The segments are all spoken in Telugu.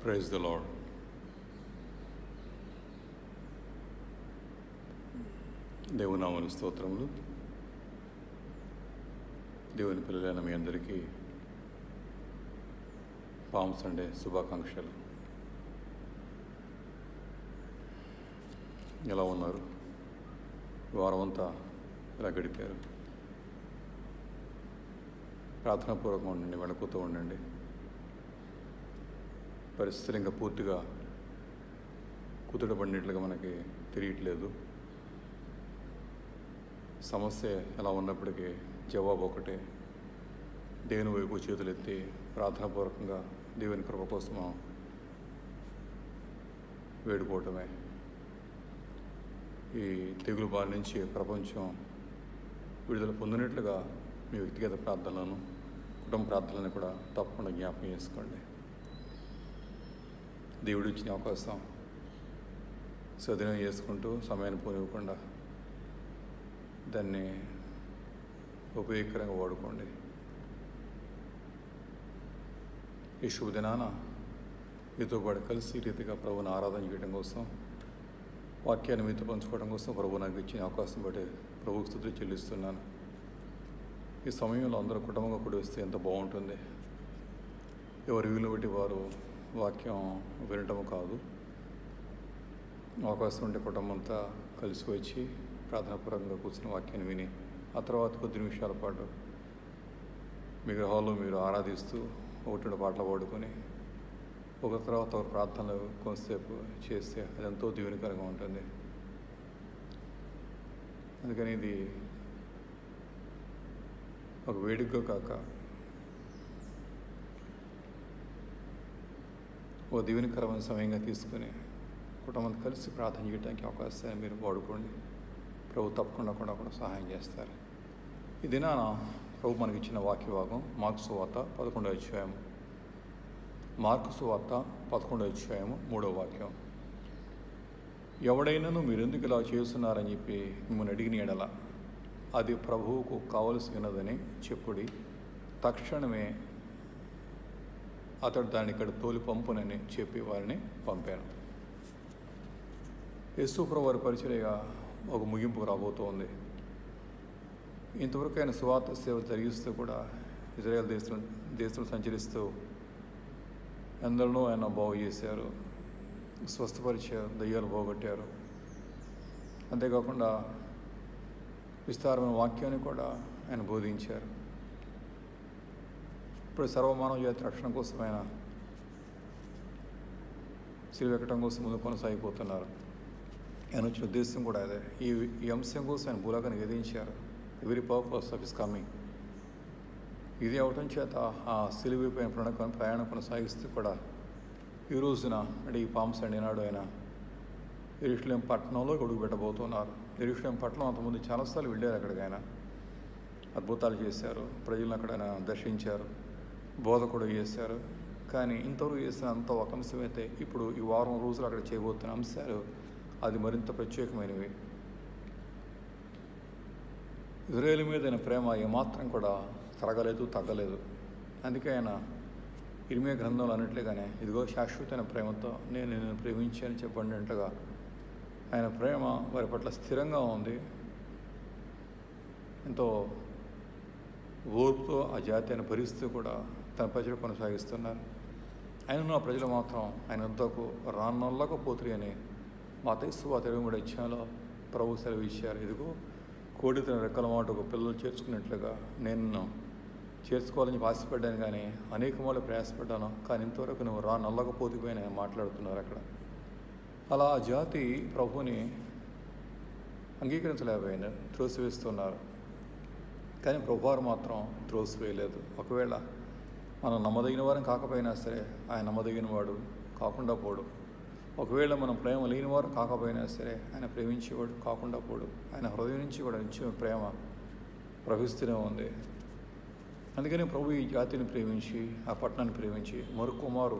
Praise the lord. దేవుని నామమునకు స్తోత్రములు. దేవుని పిల్లలైన మీ అందరికీ పామ్ సండే శుభాకాంక్షలు. ఎలా ఉన్నారు? వారం అంతా ఇలా గడిపారు. ప్రార్థనాపూర్వకంగా ఉండండి, వెళ్ళిపోతూ ఉండండి. పరిస్థితులు ఇంకా పూర్తిగా కుదుటపడినట్లుగా మనకి తెలియట్లేదు. సమస్య ఎలా ఉన్నప్పటికీ జవాబు ఒకటే, దేవుని వైపు చేతులెత్తి ప్రార్థనాపూర్వకంగా దేవుని కృప కోసం వేడుకోవటమే. ఈ తెగులు బారి నుంచి ప్రపంచం విడుదల పొందినట్లుగా మీ వ్యక్తిగత ప్రార్థనలను, కుటుంబ ప్రార్థనలను కూడా తప్పకుండా జ్ఞాపకం చేసుకోండి. దేవుడు ఇచ్చిన అవకాశం సద్వినియోగం చేసుకుంటూ సమయాన్ని పోనివ్వకుండా దాన్ని ఉపయోగకరంగా వాడుకోండి. ఈ శుభదినాన మీతో పాటు కలిసి ఈ రీతిగా ప్రభువుని ఆరాధన చేయడం కోసం, వాక్యాన్ని మీతో పంచుకోవడం కోసం ప్రభు నాకు ఇచ్చిన అవకాశం బట్టి ప్రభువుకు స్తుతులు చెల్లిస్తున్నాను. ఈ సమయంలో అందరూ కుటుంబంగా కూడి వస్తే ఎంత బాగుంటుంది. ఎవరి వీలు బట్టి వారు వాక్యం వినటము కాదు, అవకాశం ఉంటే కుటుంబం అంతా కలిసి వచ్చి ప్రార్థనాపూర్వకంగా కూర్చుని వాక్యాన్ని విని ఆ తర్వాత కొద్ది నిమిషాల పాటు మీ గృహాల్లో మీరు ఆరాధిస్తూ ఒకటి పాటలు పాడుకొని ఒక తర్వాత ఒక ప్రార్థనలు కొంతసేపు చేస్తే అది ఎంతో దీవెనకరంగా ఉంటుంది. అందుకని ఇది ఒక వేడుక కాక ఓ దీవెనకరమైన సమయంగా తీసుకుని కుటుంబం కలిసి ప్రార్థన చేయడానికి అవకాశాన్ని మీరు వాడుకోండి. ప్రభు తప్పకుండా కూడా సహాయం చేస్తారు. ఈ దినాన ప్రభు మనకి ఇచ్చిన వాక్య భాగం మార్కు సువార్త 11వ అధ్యాయం. మార్కు సువార్త 11వ అధ్యాయం 3వ వాక్యం. ఎవడైనాను మీరెందుకు ఇలా చేస్తున్నారని చెప్పి మిమ్మల్ని అడిగిన ఎడల అది ప్రభువుకు కావలసినదని చెప్పుడి, తక్షణమే అతడు దాన్ని ఇక్కడ తోలి పంపునని చెప్పి వారిని పంపాను. యేసు ప్రభు వారి పరిచర్య ఒక ముగింపుకు రాబోతోంది. ఇంతవరకు ఆయన సువార్త సేవ జరిగిస్తూ కూడా ఇజ్రాయెల్ దేశంలో సంచరిస్తూ ఎందరినో ఆయన బాగు చేశారు, స్వస్థపరిచారు, దయ్యాలు పోగొట్టారు. అంతేకాకుండా విస్తారమైన వాక్యాన్ని కూడా ఆయన బోధించారు. ఇప్పుడు సర్వమానవ జాతి రక్షణ కోసం ఆయన శిలువెక్కడం కోసం ముందు కొనసాగిపోతున్నారు. ఆయన వచ్చిన ఉద్దేశం కూడా అదే. ఈ అంశం కోసం ఆయన భూలోకాన్ని విధించారు. Every purpose of his coming. ఇది అవటం చేత ఆ సిలువైపోయిన ప్రయాణం కొనసాగిస్తూ కూడా ఈ రోజున అంటే ఈ పామ్ సండే నాడు ఆయన యెరూషలేం పట్టణంలో అడుగు పెట్టబోతున్నారు. యెరూషలేం పట్టణం అంతకుముందు చాలాసార్లు వెళ్ళారు. అక్కడికి ఆయన అద్భుతాలు చేశారు, ప్రజలను అక్కడ ఆయన దర్శించారు, బోధ కూడా చేశారు. కానీ ఇంతవరకు చేసిన అంత ఒక అంశం అయితే ఇప్పుడు ఈ వారం రోజులు అక్కడ చేయబోతున్న అంశాలు అది మరింత ప్రత్యేకమైనవి. ఇజ్రాయేలు మీద ఆయన ప్రేమ ఏమాత్రం కూడా తరగలేదు, తగ్గలేదు. అందుకే ఆయన ఇర్మియా గ్రంథంలో అన్నట్లుగానే ఇదిగో శాశ్వతమైన ప్రేమతో నేను నిన్ను ప్రేమించానని చెప్పండినట్లుగా ఆయన ప్రేమ వారి పట్ల స్థిరంగా ఉంది. ఎంతో ఓర్పుతో ఆ జాతిని భరిస్తూ కూడా తన ప్రజలు కొనసాగిస్తున్నారు. ఆయనను ఆ ప్రజలు మాత్రం ఆయన వద్దకు రానొల్లకపోతురి అని మత్తయి సువార్త 23వ అధ్యాయంలో ప్రభు సెలవు ఇచ్చారు. ఇదిగో కోడి తన రెక్కల మాటకు పిల్లలు చేర్చుకున్నట్లుగా నేను చేర్చుకోవాలని ఆశపడ్డాను, కానీ అనేక మార్లు ప్రయాసపడ్డాను, కానీ ఇంతవరకు నువ్వు రానొల్లకపోతువి అని మాట్లాడుతున్నారు అక్కడ. అలా ఆ జాతి ప్రభుని అంగీకరించలేకపోయింది, త్రోసివేస్తున్నారు. కానీ ప్రభువారు మాత్రం త్రోసివేయలేదు. ఒకవేళ మనం నమ్మదగిన వారం కాకపోయినా సరే ఆయన నమ్మదగిన వాడు కాకుండా పోడు. ఒకవేళ మనం ప్రేమ లేని వారు కాకపోయినా సరే ఆయన ప్రేమించేవాడు కాకుండా పోడు. ఆయన హృదయం నుంచి కూడా నిత్యం ప్రేమ ప్రవహిస్తూనే ఉంది. అందుకని ప్రభు ఈ జాతిని ప్రేమించి ఆ పట్టణాన్ని ప్రేమించి మరొకమారు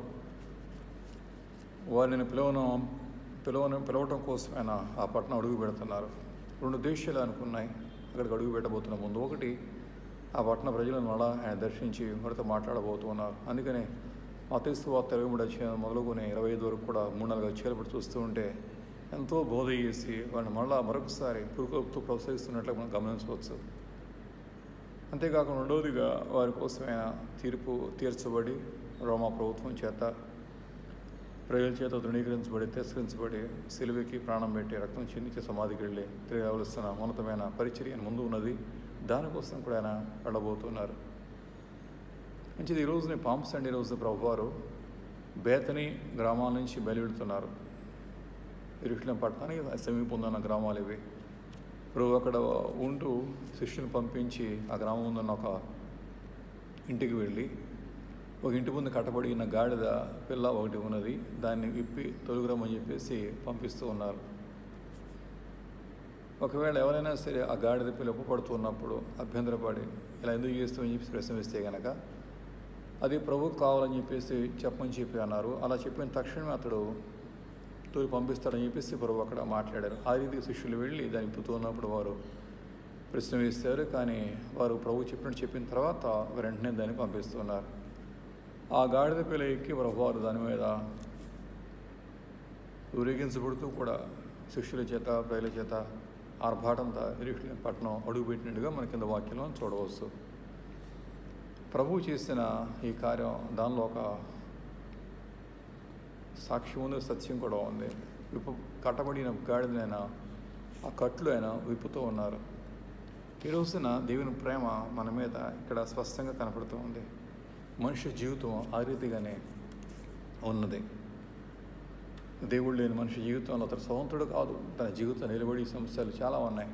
వారిని పిలవటం కోసం ఆయన ఆ పట్టణం అడుగు పెడుతున్నారు. 2 దేశాలు అనుకున్నాయి అక్కడికి అడుగు పెట్టబోతున్న ముందు. ఒకటి ఆ పట్టణ ప్రజలను అలా ఆయన దర్శించి వారితో మాట్లాడబోతున్నారు. అందుకనే మత్తయి సువార్త 23వ అధ్యాయం మొదలుకొని 25 వరకు కూడా 3-4 అధ్యాయాలు బట్టి చూస్తూ ఉంటే ఎంతో బోధ చేసి వాళ్ళని మరొకసారి పురుకొల్పుతూ ప్రోత్సహిస్తున్నట్లు మనం గమనించవచ్చు. అంతేకాకుండా రెండవదిగా వారి కోసమైన తీర్పు తీర్చబడి రోమా ప్రభుత్వం చేత ప్రజల చేత తృణీకరించబడి తిరస్కరించబడి సిలువకి ప్రాణం పెట్టి రక్తం చిందించి సమాధికి వెళ్ళి తిరిగి రావలసిన ఉన్నతమైన పరిచర్య ముందు ఉన్నది. దానికోసం కూడా ఆయన వెళ్ళబోతున్నారు. మంచిది. ఈ రోజుని పామ్ సండే రోజు ప్రభువారు బేతనీ గ్రామాల నుంచి బయలువెడుతున్నారు. యెరూషలేము పట్టణానికి సమీపంలో ఉన్న గ్రామాలు ఇవి. ఇప్పుడు అక్కడ ఉంటూ శిష్యుని పంపించి ఆ గ్రామం ఉందన్న ఒక ఇంటికి వెళ్ళి ఒక ఇంటి ముందు కట్టబడిన గాడిద పిల్ల ఒకటి ఉన్నది, దాన్ని విప్పి తొలుగురమని చెప్పేసి పంపిస్తూ ఉన్నారు. ఒకవేళ ఎవరైనా సరే ఆ గాడిద పిల్ల ఒప్పుపడుతున్నప్పుడు అభ్యంతరపడి ఇలా ఎందుకు చేస్తామని చెప్పి ప్రశ్నిస్తే కనుక అది ప్రభువుకు కావాలని చెప్పేసి చెప్పమని చెప్పి అన్నారు. అలా చెప్పిన తక్షణమే అతడు తోలి పంపిస్తాడని చెప్పేసి ప్రభు అక్కడ మాట్లాడారు. ఆ రీతికి శిష్యులు వెళ్ళి దాన్ని ఇప్పుతున్నప్పుడు వారు ప్రశ్న వేస్తారు. కానీ వారు ప్రభు చెప్పిన తర్వాత వెంటనే దాన్ని పంపిస్తున్నారు. ఆ గాడిద పిల్ల ఎక్కి వారు దాని మీద ఊరేగించబడుతూ కూడా శిష్యుల చేత ప్రజల చేత ఆర్భాటంతా యెరూషలేము పట్టణం అడుగుపెట్టినట్టుగా మన కింద వాక్యంలో చూడవచ్చు. ప్రభువు చేసిన ఈ కార్యం దానిలో ఒక సాక్ష్యం ఉంది, సత్యం కూడా ఉంది. కట్టబడిన గాడిదైనా ఆ కట్లు అయినా విప్పుతూ ఉన్నారు. ఈ రోజున దేవుని ప్రేమ మన మీద ఇక్కడ స్పష్టంగా కనపడుతూ ఉంది. మనిషి జీవితం ఆ రీతిగానే ఉన్నది. దేవుడు లేని మనిషి జీవితంలో అతను స్వతంత్రుడు కాదు. తన జీవితం నిలబడి సమస్యలు చాలా ఉన్నాయి.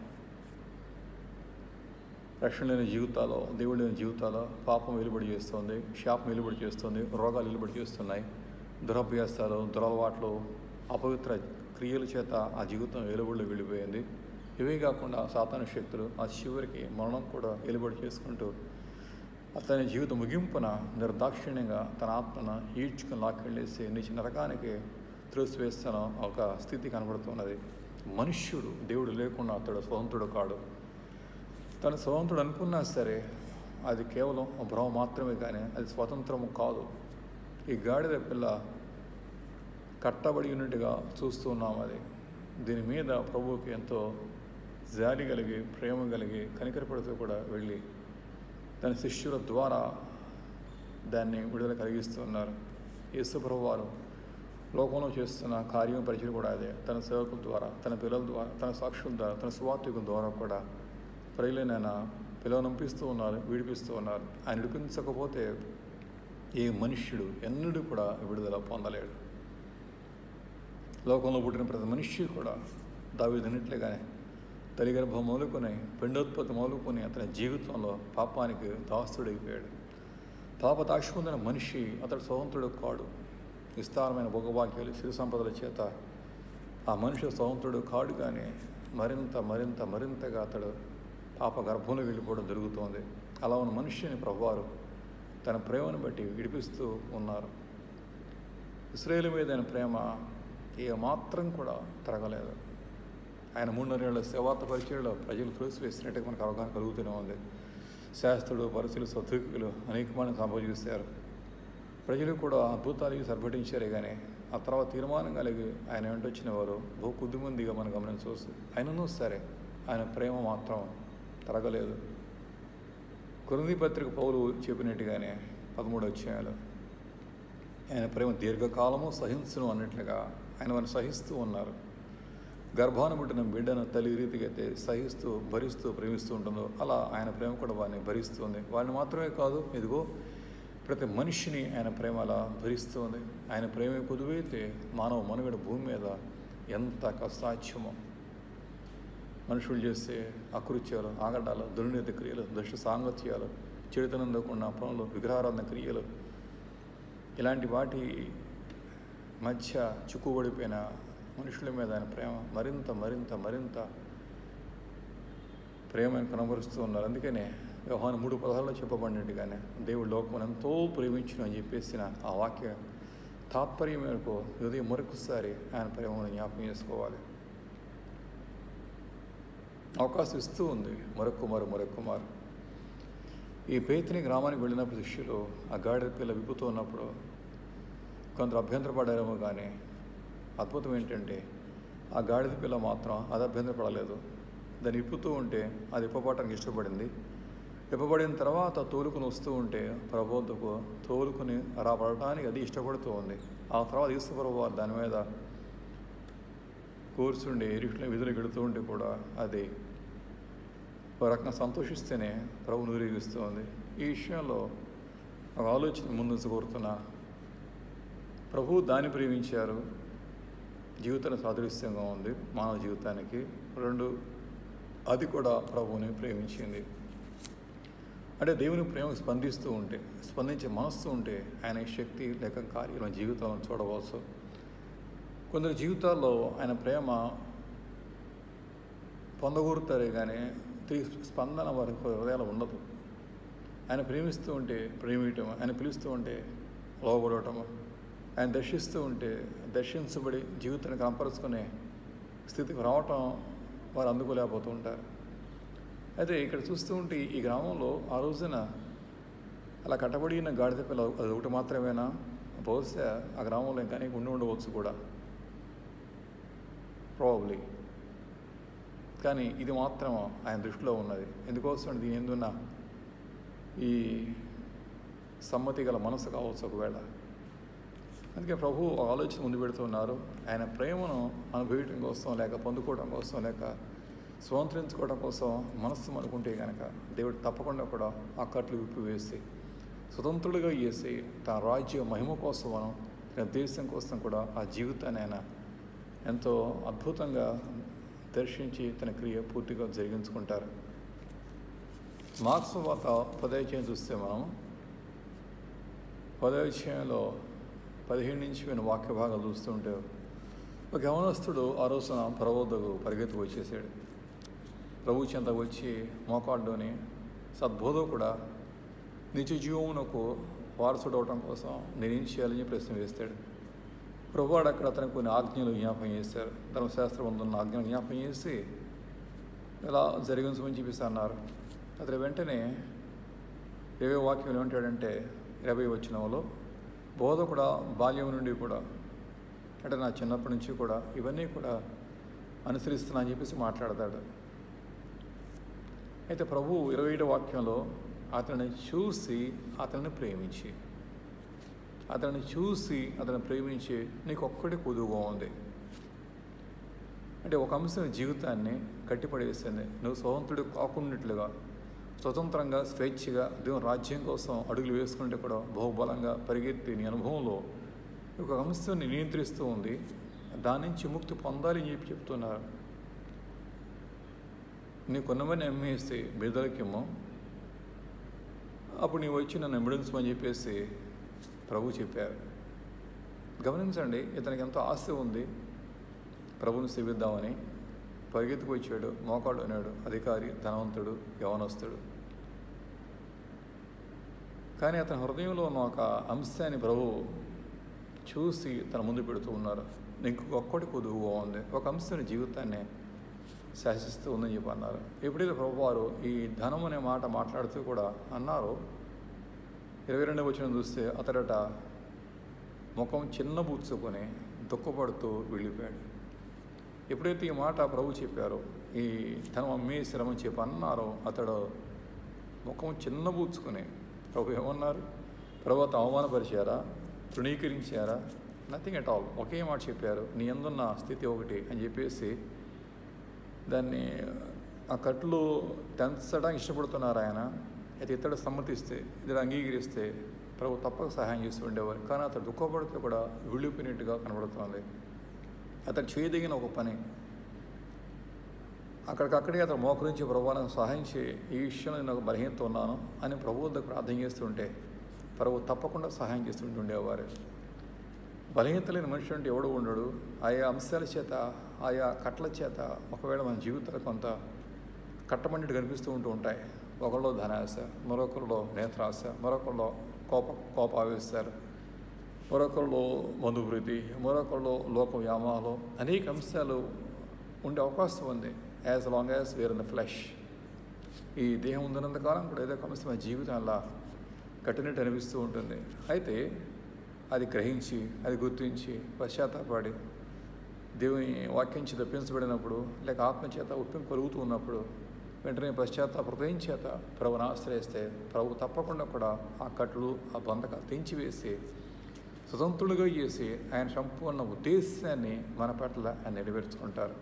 రక్షణ లేని జీవితాల్లో, దేవుడు లేని జీవితాల్లో పాపం వెలుబడి చేస్తుంది, శాపం వెలుబడి చేస్తుంది, రోగాలు వెలుబడి చేస్తున్నాయి, దురభ్యాసాలు, దురలవాట్లు, అపవిత్ర క్రియల చేత ఆ జీవితం వెలుబడిలో వెళ్ళిపోయింది. ఇవే కాకుండా సాతాను శక్తులు ఆ చివరికి మరణం కూడా వెలుబడి చేసుకుంటూ అతని జీవితం ముగింపున నిర్దాక్షిణ్యంగా తన ఆత్మను ఈడ్చుకుని లాక్కెళ్ళేసి నిత్య నరకానికి త్రోసివేస్తున్న ఒక స్థితి కనబడుతున్నది. మనుష్యుడు దేవుడు లేకుండా అతడు స్వతంత్రుడు కాడు. తను స్వతంత్రుడు అనుకున్నా సరే అది కేవలం భ్రమ మాత్రమే, కానీ అది స్వతంత్రము కాదు. ఈ గాడిద పిల్ల కట్టబడి ఉన్నట్టుగా చూస్తూ ఉన్నాం. అది దీని మీద ప్రభువుకి ఎంతో జాలి కలిగి, ప్రేమ కలిగి, కనికరపడుతూ కూడా వెళ్ళి తన శిష్యుల ద్వారా దాన్ని విడుదల కలిగిస్తూ ఉన్నారు. యేసు ప్రభువు వారు లోకంలో చేస్తున్న కార్యం పరిచయం కూడా అదే. తన సేవకుల ద్వారా, తన పిల్లల ద్వారా, తన సాక్షుల ద్వారా, తన సువార్తికుల ద్వారా కూడా ప్రజలనైనా పిలవనంపిస్తూ ఉన్నారు, విడిపిస్తూ ఉన్నారు. ఆయన విడిపించకపోతే ఏ మనుష్యుడు ఎన్నడూ కూడా విడుదల పొందలేడు. లోకంలో పుట్టిన ప్రతి మనిషి కూడా దావీదునిట్లుగానే తల్లి గర్భం మొదలుకొని పిండోత్పత్తి మొదలుకొని అతని జీవితంలో పాపానికి దాసుడైపోయాడు. పాప దాచుకుందిన మనిషి అతడు స్వతంత్రుడు కాడు. విస్తారమైన భోగవాక్యాలు, సిరి సంపదల చేత ఆ మనిషి స్వతంత్రుడు కాడు, కానీ మరింతగా అతడు పాప గర్భంలో వెళ్ళిపోవడం జరుగుతోంది. అలా ఉన్న మనిషిని ప్రభువారు తన ప్రేమను బట్టి విడిపిస్తూ ఉన్నారు. ఇశ్రాయేలు మీద ఆయన ప్రేమ ఏమాత్రం కూడా తరగలేదు. ఆయన 3.5 ఏళ్ల సేవార్త పరిచయంలో ప్రజలు త్రోసివేసినట్టుగా మనకు అవగాహన కలుగుతూనే ఉంది. శాస్త్రులు, పరిశీలు, సద్వికులు అనేకమంది సంభవిస్తారు. ప్రజలు కూడా అద్భుతాలు సర్భటించారే, కానీ ఆ తర్వాత తీర్మానం కలిగి ఆయన వెంటొచ్చిన వారు బహు కొద్దిమందిగా మనం గమనించవచ్చు. అయినను సరే ఆయన ప్రేమ మాత్రం తరగలేదు. కొరింథీ పత్రిక పౌలు చెప్పినట్టుగానే 13వ అధ్యాయంలో ఆయన ప్రేమ దీర్ఘకాలము సహించును అన్నట్లుగా ఆయన వారిని సహిస్తూ ఉన్నారు. గర్భాన్ని పుట్టిన బిడ్డను తల్లి రీతిగా అయితే సహిస్తూ, భరిస్తూ, ప్రేమిస్తూ ఉంటుందో అలా ఆయన ప్రేమ కూడా వారిని భరిస్తుంది. వారిని మాత్రమే కాదు, ఇదిగో ప్రతి మనిషిని ఆయన ప్రేమ అలా భరిస్తుంది. ఆయన ప్రేమ కుదువైతే మానవ మనుగడ భూమి మీద ఎంత కష్టాధ్యమో. మనుషులు చేసే అకృత్యాలు, ఆగడాలు, దుర్నీతి క్రియలు, దుష్ట సాంగత్యాలు, చెడుతనందకుండా పనులు, విగ్రహారాధన క్రియలు, ఇలాంటి వాటి మధ్య చిక్కుబడిపోయిన మనుషుల మీద ఆయన ప్రేమ మరింత ప్రేమను కనబరుస్తూ ఉన్నారు. అందుకనే యోహాను 3:16 చెప్పబడినట్టుగానే దేవుడు లోకమును ఎంతో ప్రేమించును అని చెప్పేసిన ఆ వాక్య తాత్పర్యం మేరకు ఉదయం మరొకసారి ఆయన ప్రేమను జ్ఞాపకం చేసుకోవాలి. అవకాశం ఇస్తూ ఉంది మరొక్కుమారు. ఈ బేతనీ గ్రామానికి వెళ్ళినప్పుడు శిష్యులు ఆ గాడిద పిల్ల విప్పుతూ ఉన్నప్పుడు కొందరు అభ్యంతరపడారేమో, కానీ అద్భుతం ఏంటంటే ఆ గాడిద పిల్ల మాత్రం అది అభ్యంతరపడలేదు. దాన్ని ఇప్పుతూ ఉంటే అది ఇప్పపడటానికి ఇష్టపడింది. ఇప్పబడిన తర్వాత తోలుకుని వస్తూ ఉంటే ప్రభు వద్దకు తోలుకుని రాబడటానికి అది ఇష్టపడుతూ ఉంది. ఆ తర్వాత యేసు ప్రభు వారు దాని మీద కూర్చుండి ఇరుకుల విధులు గెడుతూ ఉంటే కూడా అది ఒక రకంగా సంతోషిస్తేనే ప్రభు నూరేగిస్తూ ఉంది. ఈ విషయంలో ఒక ఆలోచన ముందు కోరుతున్నా. ప్రభు దాన్ని ప్రేమించారు, జీవితాన్ని సాదృశ్యంగా ఉంది మానవ జీవితానికి. 2, అది కూడా ప్రభువుని ప్రేమించింది. అంటే దేవుని ప్రేమకు స్పందించే మనస్సు ఉంటే ఆయన శక్తి లేక కార్యం జీవితంలో చూడవచ్చు. కొందరు జీవితాల్లో ఆయన ప్రేమ పొందగూరుతారే కానీ తిరిగి స్పందన వారి హృదయాలు ఉండదు. ఆయన ప్రేమిస్తూ ఉంటే ప్రేమియటం, ఆయన పిలుస్తూ ఉంటే లోబడటం, ఆయన దర్శిస్తూ ఉంటే దర్శించబడి జీవితాన్ని కనపరుచుకునే స్థితికి రావటం వారు అందుకోలేకపోతూ ఉంటారు. అయితే ఇక్కడ చూస్తూ ఉంటే ఈ గ్రామంలో ఆ రోజున అలా కట్టబడిన గాడిద పిల్ల అది ఒకటి మాత్రమేనా? బహుశా ఆ గ్రామంలో ఇంకా అనేక ఉండవచ్చు కూడా, ప్రాబబ్లీ. కానీ ఇది మాత్రం ఆయన దృష్టిలో ఉన్నది. ఎందుకోసం దీని ఎందున్న ఈ సమ్మతి గల మనసు కావచ్చు ఒకవేళ. అందుకే ప్రభు ఆలోచన ముందు పెడుతున్నారు. ఆయన ప్రేమను అనుభవించడం కోసం, లేక పొందుకోవడం కోసం, లేక స్వతంత్రించుకోవడం కోసం మనస్సు అనుకుంటే కనుక దేవుడు తప్పకుండా కూడా ఆ కట్లు విప్పివేసి స్వతంత్రుడిగా చేసి తన రాజ్య మహిమ కోసం, తన దేశం కోసం కూడా ఆ జీవితాన్ని ఆయన ఎంతో అద్భుతంగా దర్శించి తన క్రియ పూర్తిగా జరిగించుకుంటారు. మార్క్స్ వార్త 10వ అధ్యాయం చూస్తే మనం 10వ అధ్యాయంలో 17 నుంచి విన్న వాక్య భాగాలు చూస్తుంటే ఒక యవనస్తుడు ఆ రోజున ప్రభు వద్దకు పరిగెత్తి వచ్చేసాడు. ప్రభు చెంతకు వచ్చి మోకాడ్లోని సద్బోధకుడా, నిత్య జీవమునకు వారసుడు అవటం కోసం నేనేం చేయాలని ప్రశ్న వేస్తాడు. ప్రభువాడు అక్కడ అతనికి కొన్ని ఆజ్ఞలు జ్ఞాపకం చేశారు. ధర్మశాస్త్రం ఉన్న ఆజ్ఞలు జ్ఞాపకం చేసి ఇలా జరిగించమని చెప్పేసి అన్నారు. అతను వెంటనే 20వ వాక్యం ఏమంటాడంటే 20వ వచనంలో, బోధకుడా బాల్యం నుండి కూడా, అంటే నా చిన్నప్పటి నుంచి కూడా ఇవన్నీ కూడా అనుసరిస్తున్నా అని చెప్పేసి మాట్లాడతాడు. అయితే ప్రభు 27వ వాక్యంలో అతన్ని చూసి అతన్ని ప్రేమించి నీకు ఒక్కడే కొదువుగా ఉంది. అంటే ఒక అంశం జీవితాన్ని కట్టిపడేసింది. నువ్వు స్వతంత్రుడు కాకున్నట్లుగా స్వతంత్రంగా స్వేచ్ఛగా దేవుని రాజ్యం కోసం అడుగులు వేసుకుంటే కూడా బహుబలంగా పరిగెత్తి నీ అనుభవంలో ఒక అంశాన్ని నియంత్రిస్తూ ఉంది. దాని నుంచి ముక్తి పొందాలి అని చెప్తున్నారు. నీ కొన్నమని అమ్మేస్తే బీదలకేమో అప్పుడు నీవు వచ్చి నన్ను ఎమిడెన్స్మని చెప్పేసి ప్రభు చెప్పారు. గమనించండి, ఇతనికి ఎంతో ఆశ ఉంది ప్రభుని సేవిద్దామని. పరిగెత్తుకు వచ్చాడు, మోకాడు అన్నాడు, అధికారి, ధనవంతుడు, యవనస్తుడు. కానీ అతని హృదయంలో ఉన్న ఒక అంశాన్ని ప్రభు చూసి తన ముందు పెడుతూ ఉన్నారు. నీకు ఒక్కటి కొదువుగా ఉంది, ఒక అంశాన్ని జీవితాన్ని శాసిస్తూ ఉందని చెప్పి అన్నారు. ఎప్పుడైతే ప్రభు వారు ఈ ధనం అనే మాట మాట్లాడుతూ కూడా అన్నారు, 22వ వచనం చూస్తే అతడట ముఖం చిన్నబుచ్చుకొని దుఃఖపడుతూ వెళ్ళిపోయాడు. ఎప్పుడైతే ఈ మాట ప్రభు చెప్పారో, ఈ ధనం అమ్మేశ్వరమని చెప్పి అన్నారో, అతడు ముఖం చిన్నబుచ్చుకొని ప్రభు ఏమన్నారు? ప్రభుత్వం అవమానపరిచారా, తృణీకరించారా? Nothing at all. ఒకే మాట చెప్పారు, నీ యందున్న స్థితి ఒకటి అని చెప్పేసి దాన్ని ఆ కట్లు తెంచడానికి ఇష్టపడుతున్నారు ఆయన. అయితే ఇతడు సమ్మతిస్తే, ఇతడు అంగీకరిస్తే ప్రభు తప్పక సహాయం చేస్తూ ఉండేవారు. కానీ అతడు దుఃఖపడితే కూడా విడిపోయినట్టుగా కనబడుతుంది. అతడు చేయదగిన ఒక పని అక్కడికక్కడే అతను మోకరించి ప్రభువును సహాయం చేయి, ఈ విషయంలో నేను ఒక బలహీనత ఉన్నాను అని ప్రభు వద్దకు ప్రార్థన చేస్తుంటే ప్రభు తప్పకుండా సహాయం చేస్తుండేవారు. బలహీనత లేని మనిషి అంటే ఎవడు ఉండడు. ఆయా అంశాల చేత, ఆయా కట్ల చేత ఒకవేళ మన జీవితాలు కొంత కట్టమన్నట్టు కనిపిస్తూ ఉంటాయి. ఒకరిలో ధనాశ, మరొకరిలో నేత్రాశ, మరొకరిలో కోపావేశారు, మరొకరిలో బంధువృద్ధి, మరొకరిలో లోక వ్యామోహాలు, అనేక అంశాలు ఉండే అవకాశం ఉంది. As long as we're in the flesh, ఈ దేహం ఉన్నంతకాలం కూడా ఏదో ఒక అంశం మన జీవితం అలా కట్టినట్టు అనిపిస్తూ ఉంటుంది. అయితే అది గ్రహించి, అది గుర్తించి, పశ్చాత్తాపడి దేవుని వాక్యం చేత తప్పించబడినప్పుడు, లేక ఆత్మచేత ఒప్పింపు కలుగుతూ ఉన్నప్పుడు వెంటనే పశ్చాత్తాప హృదయం చేత ప్రభుని ఆశ్రయిస్తే ప్రభు తప్పకుండా కూడా ఆ కట్లు, ఆ బంధకాలు తెంచివేసి స్వతంత్రులుగా చేసి ఆయన సంపూర్ణ ఉద్దేశాన్ని మన పట్ల ఆయన నెరవేర్చుకుంటారు.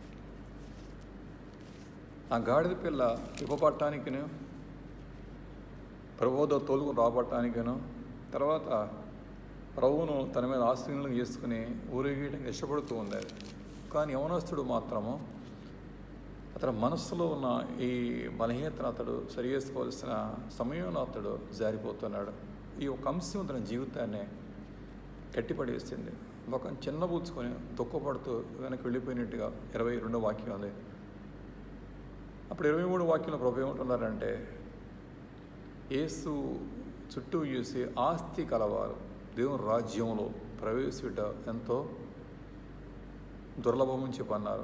ఆ గాడిద పిల్ల ఇవ్వబట్టానికిను, ప్రభువుతో తోలుకుని రాబట్టానికిను, తర్వాత ప్రభువును తన మీద ఆశ్రయంగా చేసుకుని ఊరేగేయడానికి ఇష్టపడుతూ ఉంది. కానీ యవనస్తుడు మాత్రము అతని మనస్సులో ఉన్న ఈ బలహీనతను అతడు సరి చేసుకోవాల్సిన సమయంలో అతడు జారిపోతున్నాడు. ఈ ఒక అంశం తన జీవితాన్ని కట్టిపడేసింది. ఒక చిన్నబూచుకొని దుఃఖపడుతూ వెనక్కి వెళ్ళిపోయినట్టుగా 22వ వాక్యం ఉంది. అప్పుడు 23వ వాక్యంలో ప్రభు ఏమంటున్నారంటే, యేసు చుట్టూ చూసి ఆస్తి కలవారు దేవుని రాజ్యంలో ప్రవేశిట ఎంతో దుర్లభమని చెప్పన్నారు.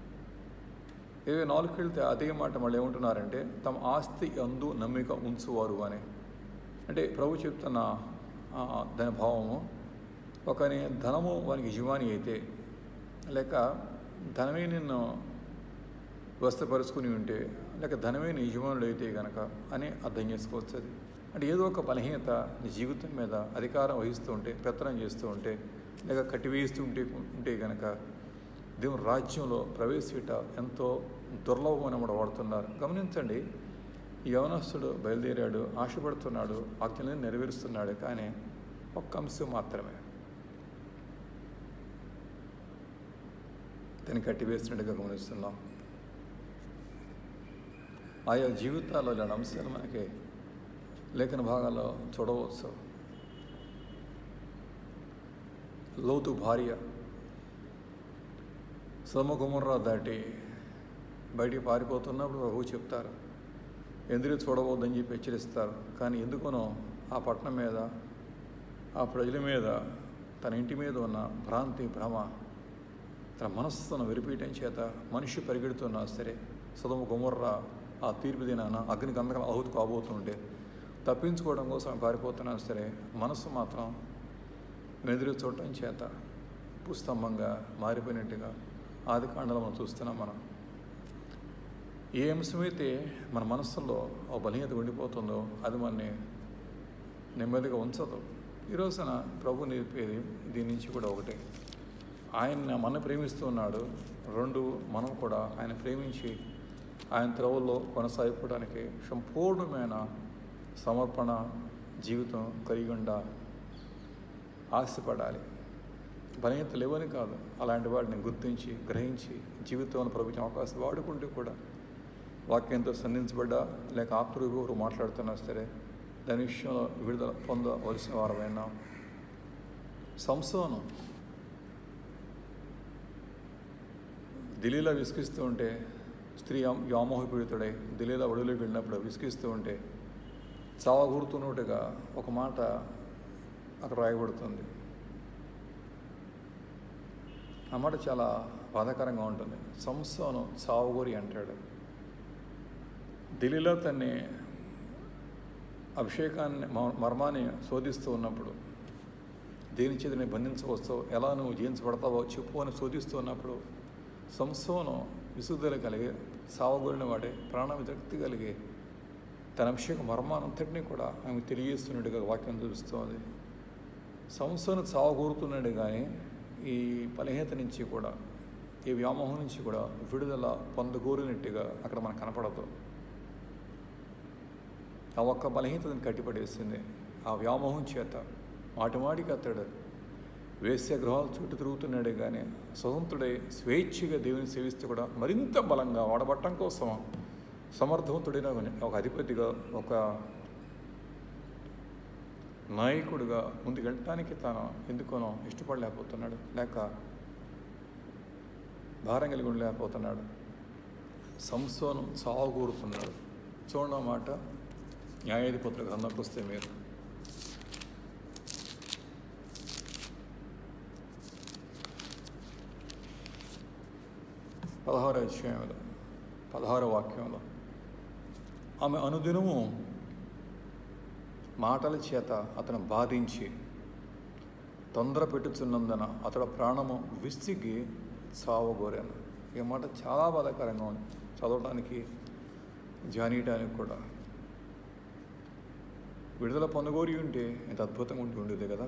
24కి వెళ్తే అదే మాట మళ్ళీ ఏమంటున్నారంటే, తమ ఆస్తి యందు నమ్మిక ఉంచువారు అని. అంటే ప్రభు చెప్తున్న దాని భావము, ఒకని ధనము వానికి యజమాని అయితే, లేక ధనమే నిన్ను వస్తపరుచుకుని ఉంటే, లేక ధనమే నీ యజమానుడు అయితే కనుక అని అర్థం చేసుకోవచ్చు. అది అంటే ఏదో ఒక బలహీనత నీ జీవితం మీద అధికారం వహిస్తూ ఉంటే, పెత్తనం చేస్తూ ఉంటే, లేక కట్టివేస్తూ ఉంటే కనుక దేవుని రాజ్యంలో ప్రవేశిట ఎంతో దుర్లభమని కూడా వాడుతున్నారు. గమనించండి, ఈ యవనస్తుడు బయలుదేరాడు, ఆశపడుతున్నాడు, ఆజ్ఞలను నెరవేరుస్తున్నాడు. కానీ ఒక్క అంశం మాత్రమే దాన్ని కట్టివేసినట్టుగా గమనిస్తున్నాం. ఆయా జీవితాల్లో ఇలాంటి అంశాలు మనకి లేఖన భాగాల్లో చూడవచ్చు. లోతు భార్య సొదొమ గొమొర్రా దాటి బయటికి పారిపోతున్నప్పుడు ప్రభు చెప్తారు, ఎందుకు చూడవద్దని చెప్పి హెచ్చరిస్తారు. కానీ ఎందుకునో ఆ పట్టణం మీద, ఆ ప్రజల మీద, తన ఇంటి మీద ఉన్న భ్రాంతి, భ్రమ తన మనస్సును విరిపీయటం చేత మనిషి పరిగెడుతున్నా సరే, సొదొమ గొమొర్రా ఆ తీర్పు దినాన అగ్ని గంధకం ఆహుతి కాబోతుంటే తప్పించుకోవడం కోసం పారిపోతున్నా సరే, మనస్సు మాత్రం ఎదురు చూడటం చేత పుస్తంభంగా మారిపోయినట్టుగా ఆది కాండలో మనం చూస్తున్నాం. మనం ఏ అంశమైతే మన మనస్సులో ఒక బలహీనత ఉండిపోతుందో అది మనని నెమ్మదిగా ఉంచదు. ఈ రోజున ప్రభు నేర్పేది దీని నుంచి కూడా ఒకటే, ఆయన మనం ప్రేమిస్తూ ఉన్నాడు. 2, మనం కూడా ఆయన ప్రేమించి ఆయన త్రోవల్లో కొనసాగిపోవడానికి సంపూర్ణమైన సమర్పణ జీవితం కలిగి ఉండాలి, ఆశపడాలి. బలహీనత లేవని కాదు, అలాంటి వాటిని గుర్తించి గ్రహించి జీవితంలో ప్రభుత్వం అవకాశం వాడుకుంటూ కూడా వాక్యంతో సంధించబడ్డా లేక ఆప్తులు ఎవరు మాట్లాడుతున్నా సరే దాని విషయంలో విడుదల పొందవలసిన వారమైనా. సంసోను దిలీలా విసిగిస్తూ ఉంటే, స్త్రీ వ్యామోహపీడితుడై దిలీలా ఒడిలోకి వెళ్ళినప్పుడు విసిగిస్తూ ఉంటే చావగూరుతున్నట్టుగా ఒక మాట అక్కడ రాయబడుతుంది. ఆ మాట చాలా బాధాకరంగా ఉంటుంది. సంసోను చావుగోరి అంటాడు. దిలీలా తన్ని అభిషేకాన్ని మర్మాన్ని శోధిస్తూ ఉన్నప్పుడు, దేని చేతిని బంధించవచ్చో, ఎలా నువ్వు జీవించబడతావో చెప్పు అని శోధిస్తూ ఉన్నప్పుడు సంసోను విసుగుదల కలిగి సావగోరిన వాడే ప్రాణ విరక్తి కలిగి తన అభిషేక మర్మానంతటినీ కూడా ఆమె తెలియజేస్తున్నట్టుగా వాక్యం చూపిస్తుంది. సంసోను సావగోరుతున్నాడు కానీ ఈ బలహీనత నుంచి కూడా, ఈ వ్యామోహం నుంచి కూడా విడుదల పొందగోరినట్టుగా అక్కడ మనకు కనపడదు. ఆ ఒక్క బలహీనతను కట్టిపడేసింది. ఆ వ్యామోహం చేత మాటిమాటికి అతడు వేశ్య గృహాలు చుట్టూ తిరుగుతున్నాడే కానీ స్వతంత్రుడై స్వేచ్ఛగా దేవుని సేవిస్తూ కూడా మరింత బలంగా వాడబట్టం కోసం సమర్థవంతుడైన ఒక అధిపతిగా, ఒక నాయకుడిగా ముందుకు వెళ్ళటానికి తాను ఎందుకోనో ఇష్టపడలేకపోతున్నాడు, లేక భారం కలిగి ఉండలేకపోతున్నాడు. సంసోను చావుగూరుతున్నాడు. చూడండి ఆ మాట న్యాయాధిపతుల గ్రంథంకి వస్తే మీరు 16వ అధ్యాయంలో 16వ వాక్యంలో ఆమె అనుదినము మాటల చేత అతను బాధించి తొందర పెట్టుచున్నందున అతడు ప్రాణము విసిగి చావగోరాను. ఈ మాట చాలా బాధాకరంగా ఉంది చదవడానికి, ధ్యానియడానికి కూడా. విడుదల పొందగోరి ఉంటే ఎంత అద్భుతంగా ఉండేది కదా.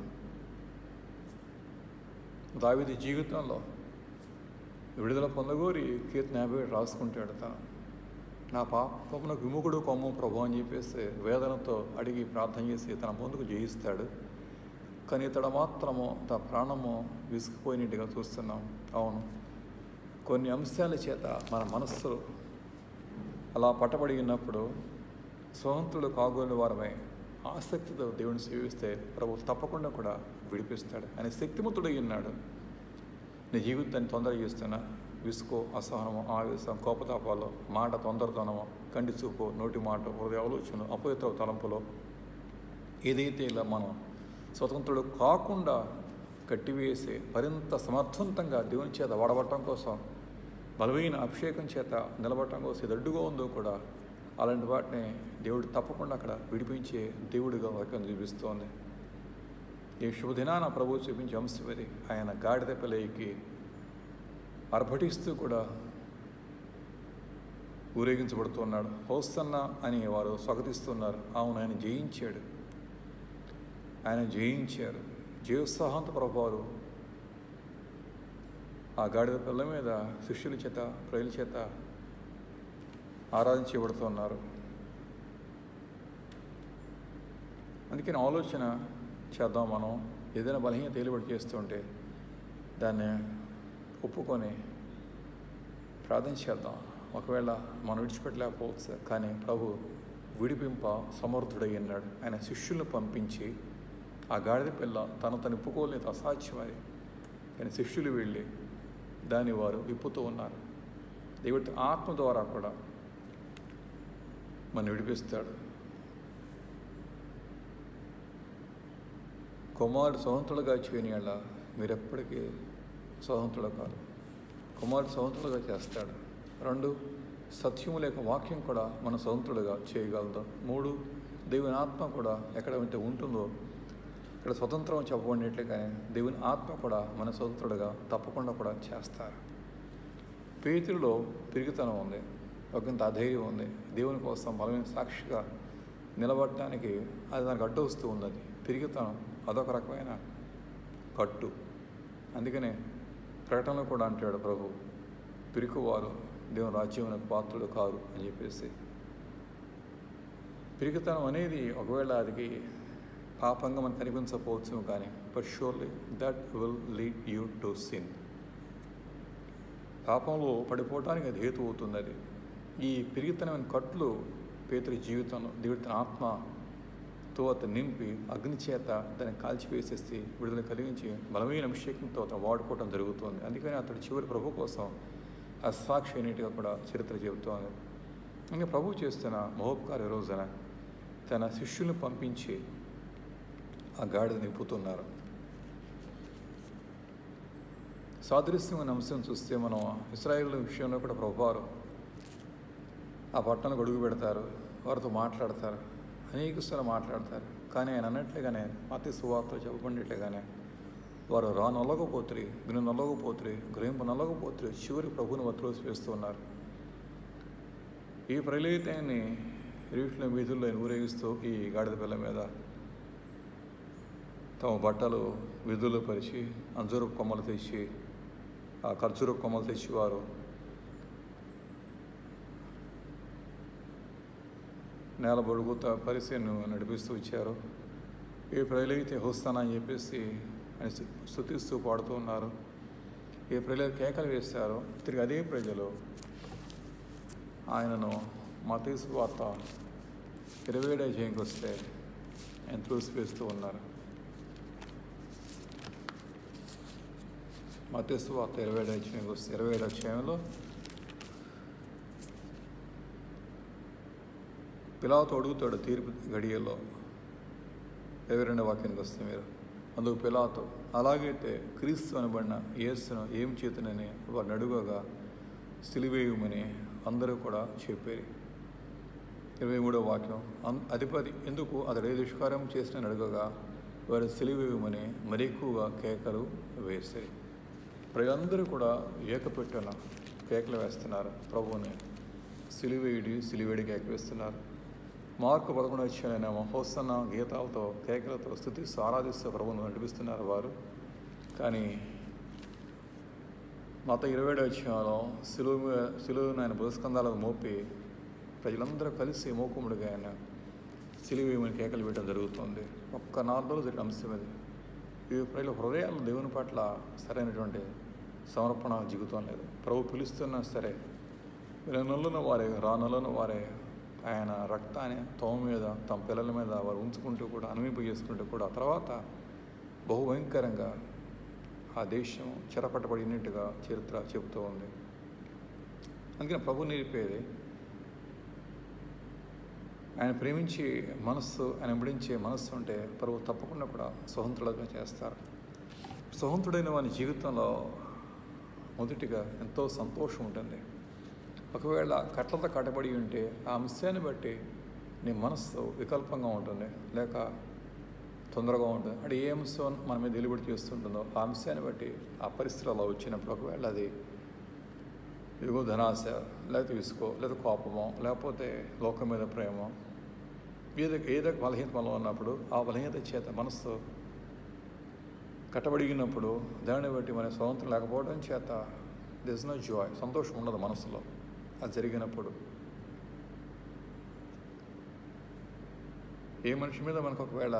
దావీదు జీవితంలో విడుదల పొందగోరి కీర్తన 57 రాసుకుంటాడు. తను నా పాపమునకు విముఖుడు కొమ్ము ప్రభు అని చెప్పేసి వేదనతో అడిగి ప్రార్థన చేసి తన ముందుకు జయిస్తాడు. కానీ ఇతడు మాత్రము తన ప్రాణము విసిగిపోయినట్టుగా చూస్తున్నాం. అవును, కొన్ని అంశాల చేత మన మనస్సులు అలా పట్టబడి ఉన్నప్పుడు స్వతంత్రులు కాగోని వారమై ఆసక్తితో దేవుని సేవిస్తే ప్రభు తప్పకుండా కూడా విడిపిస్తాడు. ఆయన శక్తిమంతుడై ఉన్నాడు. నీ జీవితాన్ని తొందర చేస్తున్నా విసుకో, అసహనము, ఆవేశం, కోపతాపాలు, మాట తొందరతనము, కంటి చూపు, నోటి మాట, హృదయ ఆలోచన, అపవిత్ర తలంపులో ఏదైతే ఇలా మనం స్వతంత్రుడు కాకుండా కట్టివేసి మరింత సమర్థవంతంగా దేవుని చేత వాడబట్టడం కోసం, బలమైన అభిషేకం చేత నిలబడటం కోసం ఇది అడ్డుగా ఉందో కూడా అలాంటి వాటిని దేవుడు తప్పకుండా అక్కడ విడిపించే దేవుడిగా వాక్యం చూపిస్తోంది. ఈ శుభదినాన ప్రభువు చూపించే అంశం ఇది. ఆయన గాడిద పిల్లకి అర్భటిస్తూ కూడా ఊరేగించబడుతున్నాడు. హోసన్న అని వారు స్వాగతిస్తున్నారు. అవును, ఆయన జయించాడు, ఆయన జయించారు. జయోత్సాహంతో ప్రభువారు ఆ గాడిద పిల్ల మీద శిష్యుల చేత, ప్రజల చేత ఆరాధించబడుతున్నారు. అందుకని ఆలోచన చేద్దాం. మనం ఏదైనా బలహీన తేలిబడి చేస్తుంటే దాన్ని ఒప్పుకొని ప్రార్థన చేద్దాం. ఒకవేళ మనం విడిచిపెట్టలేకపోవచ్చు, కానీ ప్రభు విడిపింప సమర్థుడై ఉన్నాడు. ఆయన శిష్యులను పంపించి ఆ గాడిద పిల్ల తను ఇప్పుకోలేదు, అసాధ్యమది. కానీ శిష్యులు వెళ్ళి దాన్ని వారు విప్పుతూ ఉన్నారు. దేవుడి ఆత్మ ద్వారా కూడా మనం విడిపిస్తాడు. కుమారుడు స్వతంత్రులుగా చేయని వాళ్ళ మీరెప్పటికీ స్వతంత్రులు కాదు. కుమారుడు స్వతంత్రులుగా చేస్తాడు. 2, సత్యము లేక వాక్యం కూడా మన స్వతంత్రులుగా చేయగలదు. 3, దేవుని ఆత్మ కూడా ఎక్కడ ఉంటుందో ఇక్కడ స్వతంత్రం చెప్పబడినట్లుగానే దేవుని ఆత్మ కూడా మన స్వతంత్రుడుగా తప్పకుండా కూడా చేస్తారు. పేతురులో పిరిగితనం ఉంది, ఒకంత అధైర్యం ఉంది. దేవుని కోసం బలమైన సాక్షిగా నిలబడటానికి అది దానికి అడ్డు వస్తూ ఉంది. అది పిరిగితనం, అదొక రకమైన కట్టు. అందుకనే ప్రకటనలో కూడా అంటాడు ప్రభు, పిరికివారు దేవుని రాజ్యమునకు పాత్రుడు కారు అని చెప్పేసి. పిరికితనం అనేది ఒకవేళ అది పాపంగా మనకు కనిపించకపోవచ్చు, కానీ but surely that will lead you to sin. పాపంలో పడిపోవటానికి అది హేతు అవుతుంది. అది ఈ పిరిగితనమైన కట్లు పేతురు జీవితంలో దేవుడి తన ఆత్మతో అతను నింపి అగ్ని చేత దాన్ని కాల్చివేసేసి విడుదల కలిగించి బలమైన అభిషేకంతో అతను వాడుకోవడం జరుగుతుంది. అందుకని అతడు చివరి ప్రభు కోసం అసాక్షి అయినట్టుగా కూడా చరిత్ర చెబుతోంది. ఇంకా ప్రభు చేస్తున్న మహోపకార రోజున తన శిష్యులను పంపించి ఆ గాడిద నింపుతున్నారు. సాదృశ్యమైన అంశం చూస్తే మనం ఇశ్రాయేలు విషయంలో కూడా ప్రభువారు ఆ పట్టణంలో అడుగు పెడతారు, వారితో మాట్లాడతారు, అనేకసార్లు మాట్లాడతారు. కానీ ఆయన అన్నట్లుగానే మత్తయి సువార్తలో చెప్పబడినట్లుగానే వారు నొల్లకపోతురి, విను నొల్లకపోతురి, గ్రహింపు నొల్లకపోతురి, చివరి ప్రభుని వత్రోసి వేస్తూ ఉన్నారు. ఈ ప్రళయితాన్ని రీట్లో వీధుల్లో ఊరేగిస్తూ ఈ గాడిద పిల్ల మీద తమ బట్టలు వీధుల్లో పరిచి అంజూరపు కొమ్మలు తెచ్చి, ఆ ఖర్జూరపు కొమ్మలు తెచ్చి వారు నేల బొడుగుత పరిశీలిని నడిపిస్తూ ఇచ్చారు. ఏ ప్రజలైతే హోస్తానా అని చెప్పేసి ఆయన స్తుతిస్తూ పాడుతూ ఉన్నారు. ఏ ప్రజలు కేకలు వేశారో తిరిగి అదే ప్రజలు ఆయనను మత్తయి సువార్త 27వ అధ్యాయంకి వస్తే ఆయన త్రోసివేస్తూ ఉన్నారు. మత్తయి సువార్త 27వ అధ్యాయంకి వస్తే 27వ అధ్యాయంలో పిలాతు అడుగుతాడు తీర్పు గడియల్లో. 22వ వాక్యానికి వస్తే మీరు అందుకు పిలాతు, అలాగైతే క్రీస్తు అనబడిన యేసును ఏం చేతునని వారిని అడుగగా సిలువేయమని అందరూ కూడా చెప్పారు. 23వ వాక్యం, అధిపతి ఎందుకు అతడు ఏ దుష్కార్యం చేసిన అడుగగా వారు సిలువేయమని మరి ఎక్కువగా కేకలు వేశారు. ప్రజలందరూ కూడా ఏకపెట్టున కేకలు వేస్తున్నారు, ప్రభువుని సిలువేడి కేక వేస్తున్నారు. మార్కు 11 అధ్యాయంలో హోసన్న గీతాలతో కేకలతో స్తుతిస్తూ ఆరాధిస్తూ ప్రభువును నడిపిస్తున్నారు వారు. కానీ మత 27 అధ్యాయంలో సిలువను ఆయన బుధస్కంధాలకు మోపి ప్రజలందరూ కలిసి మోకుముడిగా ఆయన సిలువేయమని కేకలు వేయడం జరుగుతుంది. ఒక్క 4 రోజులు జరిగిన అంశం ఇది. ఈ ప్రజల హృదయాలు దేవుని పట్ల సరైనటువంటి సమర్పణ జీవితం లేదు. ప్రభు పిలుస్తున్నా సరే వినొల్లున వారే రానొల్లున వారే ఆయన రక్తాన్ని తమ మీద తమ పిల్లల మీద వారు ఉంచుకుంటూ కూడా అనుమింపు చేసుకుంటూ కూడా తర్వాత బహుభయంకరంగా ఆ దేశం చెరపట్టబడినట్టుగా చరిత్ర చెబుతూ ఉంది. అందుకని ప్రభు నేర్పేది ఆయన ప్రేమించి మనస్సు, ఆయన విడించే మనస్సు ఉంటే ప్రభు తప్పకుండా కూడా స్వతంత్రులుగా చేస్తారు. స్వతంత్రుడైన వాని జీవితంలో మొదటిగా ఎంతో సంతోషం ఉంటుంది. ఒకవేళ కట్లతో కట్టబడి ఉంటే ఆ అంశాన్ని బట్టి నీ మనస్సు వికల్పంగా ఉంటుంది, లేక తొందరగా ఉంటుంది. అంటే ఏ అంశం మన మీద వెలుబడి చేస్తుంటుందో ఆ అంశాన్ని బట్టి ఆ పరిస్థితుల్లో వచ్చినప్పుడు ఒకవేళ అది ఇదిగో ధనాశ, లేకపోతే విసుకో, లేదా కోపమో, లేకపోతే లోకం మీద ప్రేమో, ఏదో బలహీనత మనలో ఉన్నప్పుడు ఆ బలహీనత చేత మనస్సు కట్టబడిగినప్పుడు దాన్ని బట్టి మన స్వతంత్రం లేకపోవడం చేత దిస్ నో జాయ్, సంతోషం ఉండదు మనసులో. అది జరిగినప్పుడు ఏ మనిషి మీద మనకు ఒకవేళ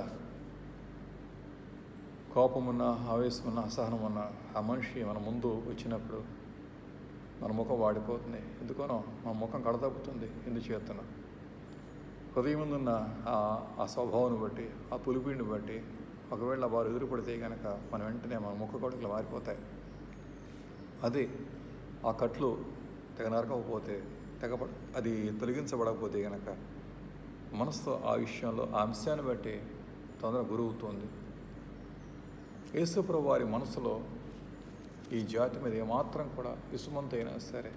కోపం ఉన్నా, ఆవేశం ఉన్నా, అసహనం ఉన్నా ఆ మనిషి మన ముందు వచ్చినప్పుడు మన ముఖం వాడిపోతుంది. ఎందుకనో మన ముఖం కడతప్పుతుంది. ఎందుచేతన హృదయం ముందున్న ఆ స్వభావాన్ని బట్టి, ఆ పులిపిండిని బట్టి ఒకవేళ వారు ఎదురుపడితే కనుక మన వెంటనే మన ముఖ కొడుకులు మారిపోతాయి. అదే ఆ కట్లు నరకపోతే అది తొలగించబడకపోతే కనుక మనసుతో ఆ విషయంలో ఆ అంశాన్ని బట్టి తొందరగా గురవుతుంది. యేసుప్రభు వారి మనసులో ఈ జాతి మీద ఏమాత్రం కూడా ఇసుమంతైనా సరే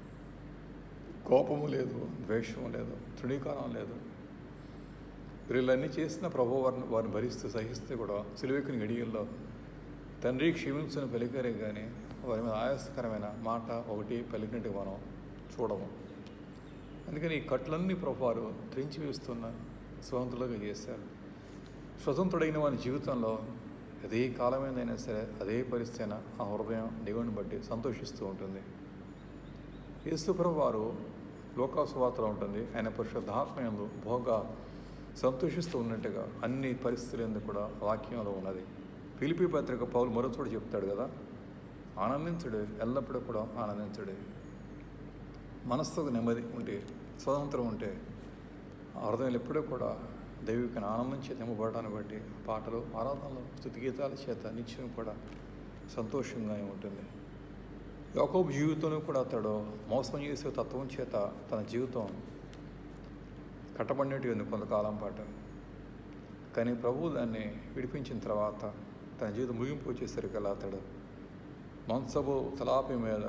కోపము లేదు, ద్వేషము లేదు, తృణీకారం లేదు. వీళ్ళన్నీ చేసిన ప్రభు వారిని భరిస్తూ సహిస్తూ కూడా సిలువెక్కిన గడియల్లో తండ్రి క్షమించుని పలికారే కానీ వారి మీద ఆయాసకరమైన మాట ఒకటి పలికినట్టు మనం చూడము. అందుకని ఈ కట్లన్నీ ప్రభు వారు త్రించి వేస్తున్న స్వతంత్రులుగా చేశారు. స్వతంత్రుడైన వారి జీవితంలో అదే కాలమైందైనా సరే అదే పరిస్థితి అయినా ఆ హృదయం దేవుని బట్టి సంతోషిస్తూ ఉంటుంది. యేసుప్రభు వారు లోకాసువార్తలో ఉంటుంది, ఆయన పరిశుద్ధాత్మయందు బహుగా సంతోషిస్తూ ఉన్నట్టుగా అన్ని పరిస్థితులందు కూడా వాక్యంలో ఉన్నది. ఫిలిప్పీ పత్రిక పౌలు మరో చోట చెప్తాడు కదా, ఆనందించుడు, ఎల్లప్పుడూ కూడా ఆనందించుడు. మనస్సుకు నెమ్మది ఉంటే, స్వతంత్రం ఉంటే ఆ హృదయం ఎప్పుడూ కూడా దైవికమైన ఆనందం చేత నింపబడటాన్ని బట్టి పాటలు, ఆరాధనలు, స్తుతిగీతాల చేత నిత్యం కూడా సంతోషంగానే ఉంటుంది. యాకోబు జీవితంలో కూడా అతడు మోసం చేసే తత్వం చేత తన జీవితం కట్టబడినట్టు ఉంది కొంతకాలం పాటు. కానీ ప్రభువు దాన్ని విడిపించిన తర్వాత తన జీవితం ముగింపు వచ్చేసరికల్లా అతడు మంచపు తలాపి మీద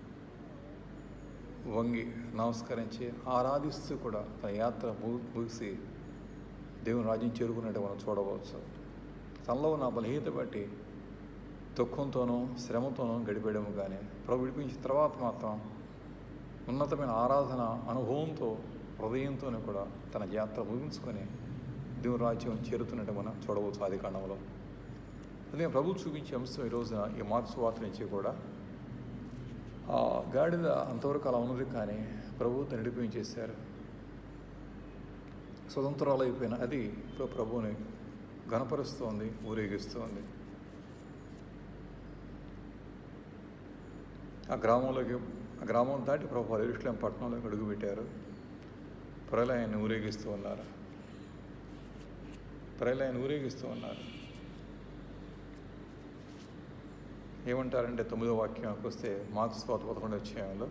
వంగి నమస్కరించి ఆరాధిస్తూ కూడా తన యాత్ర ముగిసి దేవుని రాజ్యం చేరుకున్నట్టు మనం చూడవచ్చు. తనలో ఉన్న బలహీనత బట్టి దుఃఖంతోనూ శ్రమతోనూ గడిపేయడము కానీ ప్రభు విడిపించిన తర్వాత మాత్రం ఉన్నతమైన ఆరాధన అనుభవంతో హృదయంతోనే కూడా తన యాత్ర ముగించుకొని దేవుని రాజ్యం చేరుతున్నట్టు మనం చూడవచ్చు ఆదికాండంలో. అదే ప్రభు చూపించే అంశం ఈ రోజున ఈ మార్క్స్ వార్త నుంచి కూడా ఆ గాడిద అంతవరకు అలా ఉన్నది, కానీ ప్రభువుతో నడిపించేశారు. స్వతంత్రాలు అయిపోయిన అది ఇప్పుడు ప్రభువుని ఘనపరుస్తోంది, ఊరేగిస్తోంది. ఆ గ్రామం దాటి ప్రభు యెరూషలేం పట్టణంలోకి అడుగుపెట్టారు. ప్రజలు ఆయన్ని ఊరేగిస్తూ ఉన్నారు. ఏమంటారంటే 9వ వాక్యంకి వస్తే మార్క్స్ 11 అధ్యాయంలో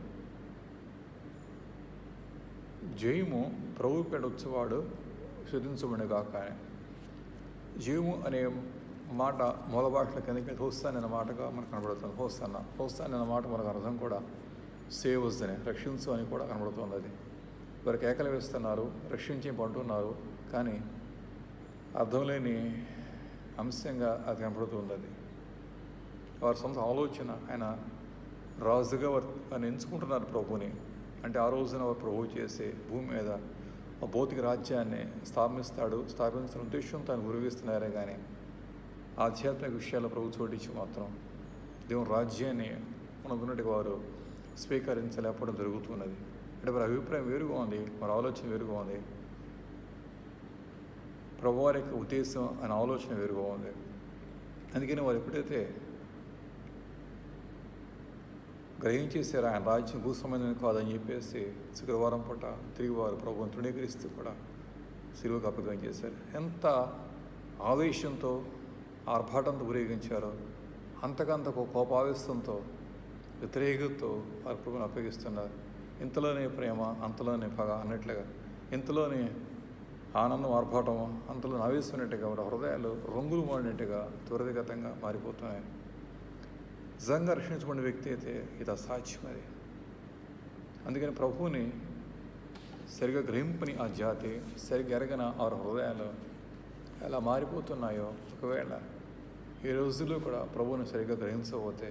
జయము ప్రభు పేడ వచ్చేవాడు శుద్ధించబడిగాక. జయము అనే మాట మూల భాషల కిందకి హోస్తాన్ అనే మాటగా మనకు కనబడుతుంది. హోస్తాన్ అనే మాట మనకు అర్థం కూడా సేవ్స్ అని, రక్షించు అని కూడా కనబడుతుంది. అది వారు కేకలు వేస్తున్నారు, రక్షించి పంటున్నారు, కానీ అర్థం లేని అంశంగా అది కనపడుతుంది. అది వారి సొంత ఆలోచన. ఆయన రాజుగా ఆయన ఎంచుకుంటున్నారు ప్రభుని. అంటే ఆ రోజున వారు ప్రభు చేసే భూమి మీద ఆ భౌతిక రాజ్యాన్ని స్థాపించిన ఉద్దేశంతో ఆయన గురిగిస్తున్నారే కానీ ఆధ్యాత్మిక విషయాల్లో ప్రభు చోటించి మాత్రం దేవుని రాజ్యాన్ని మనకున్నట్టుగా వారు స్వీకరించలేకపోవడం జరుగుతున్నది. అంటే వారి అభిప్రాయం వేరుగా ఉంది, వారి ఆలోచన వేరుగా ఉంది, ప్రభు వారి యొక్క ఉద్దేశం ఆయన ఆలోచన వేరుగా ఉంది. అందుకని వారు ఎప్పుడైతే గ్రహించేశారు ఆయన రాజ్యం భూసంబంధం కాదని చెప్పేసి శుక్రవారం పూట తిరిగి వారు ప్రభువుని తృణీకరిస్తూ కూడా సిలువకు అప్పగం చేశారు. ఎంత ఆవేశంతో ఆర్భాటంతో ఊరేగించారో అంతకంతకు కోపావేశంతో వ్యతిరేకతతో వారు ప్రభువుని అప్పగిస్తున్నారు. ఇంతలోనే ప్రేమ, అంతలోనే పగ అన్నట్లుగా, ఇంతలోనే ఆనందం ఆర్భాటం, అంతలోనే ఆవేశమైనట్టుగా వారి హృదయాలు రంగులు మాడినట్టుగా త్వరితగతంగా మారిపోతున్నాయి. నిజంగా రక్షించబడిన వ్యక్తి అయితే ఇది అసాధ్యం. అది అందుకని ప్రభువుని సరిగా గ్రహింపని ఆ జాతి, సరిగ్గా ఎరగన వారి హృదయాలు ఎలా మారిపోతున్నాయో, ఒకవేళ ఈ రోజుల్లో కూడా ప్రభువుని సరిగ్గా గ్రహించకపోతే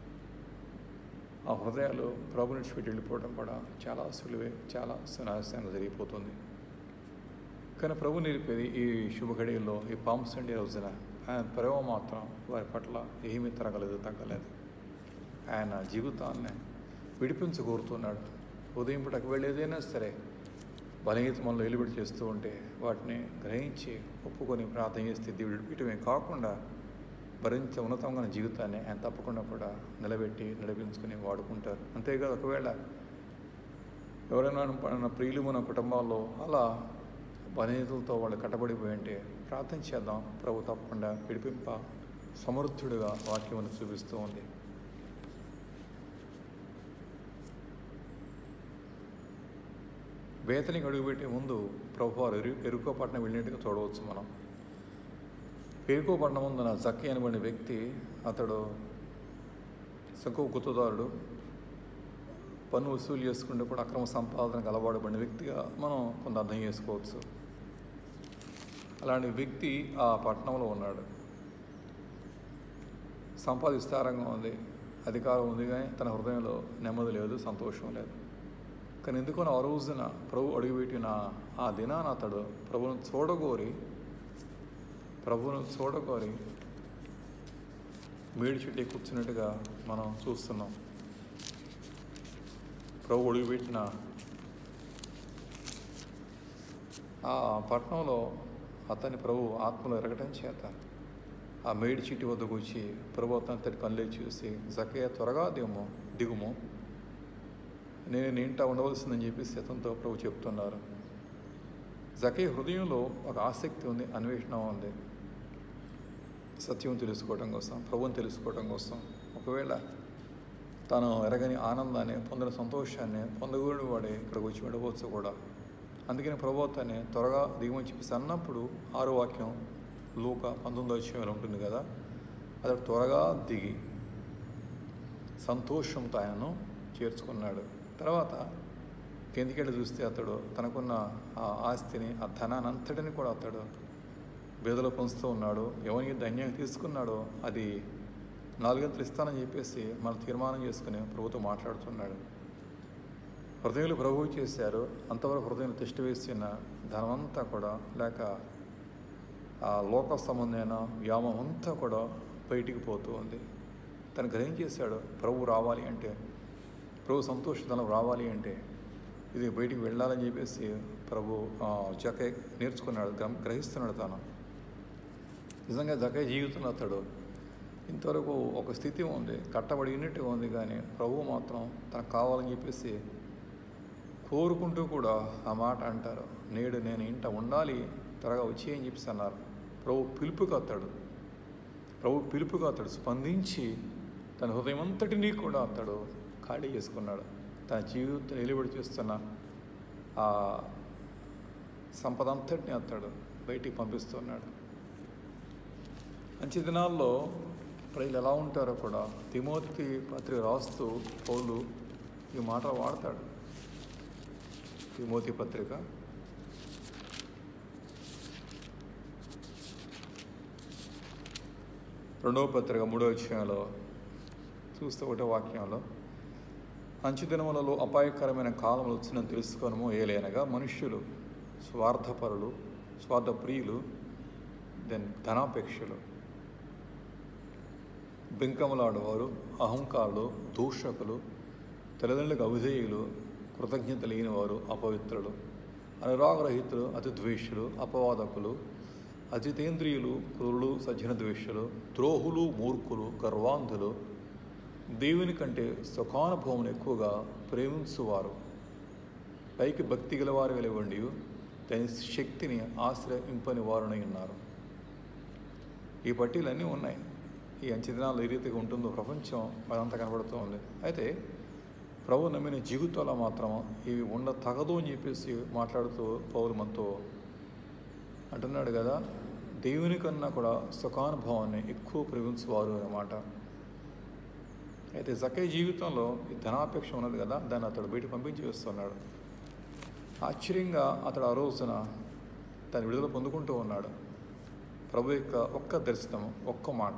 ఆ హృదయాలు ప్రభు నుంచి పెట్టి వెళ్ళిపోవడం కూడా చాలా సులువే, చాలా సునాయాసంగా జరిగిపోతుంది. కానీ ప్రభు నిలిపేది ఈ శుభ ఘడియల్లో, ఈ పామ్ సండే రోజున ఆయన ప్రేమ మాత్రం వారి పట్ల ఏమీ తగ్గలేదు. ఆయన జీవితాన్ని విడిపించగోరుతున్నాడు. ఉదయం పూటకు వెళ్ళేదైనా సరే బలహీనత మనలో వెలుబడి చేస్తూ ఉంటే వాటిని గ్రహించి ఒప్పుకొని ప్రార్థన చేస్తే దేవుడు విడిపించడమే కాకుండా భరించే ఉన్నతమైన జీవితాన్ని ఆయన తప్పకుండా కూడా నిలబెట్టి నడిపించుకుని వాడుకుంటారు. అంతేకాదు, ఒకవేళ ఎవరైనా మన ప్రియులు మన కుటుంబాల్లో అలా బలహీనతలతో వాళ్ళు కట్టబడిపోయి ఉంటే ప్రార్థన చేద్దాం. ప్రభు తప్పకుండా విడిపింప సమర్థుడిగా వాక్యం మనకు చూపిస్తూ ఉంది. బేతనికి అడుగుపెట్టే ముందు ప్రభు వారు ఎరుకో పట్టణం వెళ్ళినట్టుగా చూడవచ్చు. మనం ఎరుకో పట్టణం ముందున జక్కీ అనబడిన వ్యక్తి, అతడు సంకు గుత్తదారుడు, పన్ను వసూలు చేసుకుంటూ కూడా అక్రమ సంపాదనకు అలవాటుపడిన వ్యక్తిగా మనం కొంత అర్థం చేసుకోవచ్చు. అలాంటి వ్యక్తి ఆ పట్టణంలో ఉన్నాడు. సంపాద విస్తారంగా ఉంది, అధికారం ఉంది, కానీ తన హృదయంలో నెమ్మది లేదు, సంతోషం లేదు. కానీ ఎందుకో ఆ రోజున ప్రభు అడుగుపెట్టిన ఆ దినాన అతడు ప్రభువును చూడగోరి మేడి చెట్టు కూర్చున్నట్టుగా మనం చూస్తున్నాం. ప్రభు అడుగుపెట్టిన ఆ పట్టణంలో అతని ప్రభు ఆత్మలో ఎరగటం చేత ఆ మేడి చెట్టు వద్దకు వచ్చి ప్రభు అతని కళ్ళే చూసి, జక్కయ్య త్వరగా దిగుము, నేను ఇంట ఉండవలసిందని చెప్పేసి అతనితో ప్రభు చెప్తున్నారు. జక్కయ్య హృదయంలో ఒక ఆసక్తి ఉంది, అన్వేషణ ఉంది, సత్యం తెలుసుకోవడం కోసం, ప్రభువుని తెలుసుకోవడం కోసం. ఒకవేళ తాను ఎరగని ఆనందాన్ని, పొందిన సంతోషాన్ని పొందగూడిన వాడే ఇక్కడికి వచ్చి ఉండవచ్చు కూడా. అందుకని ప్రభు అతన్ని త్వరగా దిగమని చెప్పేసి అన్నప్పుడు 6వ వాక్యం లూకా 19వ ఉంటుంది కదా, అతడు త్వరగా దిగి సంతోషంతో ఆయనను చేర్చుకున్నాడు. తర్వాత కిందికెళ్ళి చూస్తే అతడు తనకున్న ఆ ఆస్తిని, ఆ ధనాన్ని అంతటిని కూడా అతడు బేదలో పంచుతూ ఉన్నాడు. ఎవరికి ధన్యంగా తీసుకున్నాడో అది 4 గంటలు ఇస్తానని చెప్పేసి మనం తీర్మానం చేసుకుని ప్రభుతో మాట్లాడుతున్నాడు. హృదయాలు ప్రభువు చేశారు. అంతవరకు హృదయం తిష్ట వేసిన ధనమంతా కూడా, లేక ఆ లోక సంబంధమైన వ్యామం అంతా కూడా బయటికి పోతూ ఉంది. తను గ్రహించేశాడు, ప్రభు రావాలి అంటే, ప్రభు సంతోషధనం రావాలి అంటే ఇది బయటికి వెళ్ళాలని చెప్పేసి ప్రభు జక్కయ్య నేర్చుకున్నాడు, గ్రహిస్తున్నాడు. తాను నిజంగా జక్కయ్య జీవితంలో అతడు ఇంతవరకు ఒక స్థితి ఉంది, కట్టబడినట్టుగా ఉంది, కానీ ప్రభు మాత్రం తనకు కావాలని చెప్పేసి కోరుకుంటూ కూడా ఆ మాట అంటారు. నేడు నేను ఇంట ఉండాలి, త్వరగా వచ్చి అని చెప్పేసి అన్నారు. ప్రభు పిలుపుగా అతడు స్పందించి తన హృదయం అంతటినీ కూడా అతడు ఖాళీ చేసుకున్నాడు. తన జీవితం నిలబడి చేస్తున్న ఆ సంపద అంతటిని అతడు బయటికి పంపిస్తున్నాడు. మంచి దినాల్లో ప్రజలు ఎలా ఉంటారో కూడా తిమోతి పత్రిక రాస్తూ పౌలు ఈ మాట వాడతాడు. తిమోతి పత్రిక 1 రెండవ పత్రిక 3వ అధ్యాయంలో చూస్తే 1వ వాక్యంలో, అంచుదినములలో అపాయకరమైన కాలములు వచ్చిందని తెలుసుకోనము, ఏలైనగా మనుష్యులు స్వార్థపరులు, స్వార్థప్రియులు, ధనాపేక్షలు, బెంకములాడేవారు, అహంకారులు, దూషకులు, తల్లిదండ్రులకు అవిధేయులు, కృతజ్ఞత లేనివారు, అపవిత్రులు, అనురాగరహితులు, అతి ద్వేషులు, అపవాదకులు, అజితేంద్రియులు, క్రూరులు, సజ్జన ద్వేషులు, ద్రోహులు, మూర్ఖులు, గర్వాంధులు, దేవుని కంటే సుఖానుభవం ఎక్కువగా ప్రేమించువారు, పైకి భక్తి గలవారు వెలువండి దాని శక్తిని ఆశ్రయింపని వారునై ఉన్నారు. ఈ పట్టీలన్నీ ఉన్నాయి. ఈ అంచెదినాలు ఏ రీతిగా ఉంటుందో ప్రపంచం అదంతా కనబడుతూ ఉంది. అయితే ప్రభు నమ్మిన జీవితంలో మాత్రం ఇవి తగదు అని చెప్పేసి మాట్లాడుతూ పౌలు మనతో అంటున్నాడు కదా, దేవుని కన్నా కూడా సుఖానుభవాన్ని ఎక్కువ ప్రేమించువారు అన్నమాట. అయితే జక్కయ్య జీవితంలో ఈ ధనాపేక్ష ఉన్నది కదా, దాన్ని అతడు బయట పంపించి వేస్తున్నాడు. ఆశ్చర్యంగా అతడు ఆ రోజున దాని విడుదల పొందుకుంటూ ఉన్నాడు. ప్రభు యొక్క ఒక్క దర్శనం, ఒక్క మాట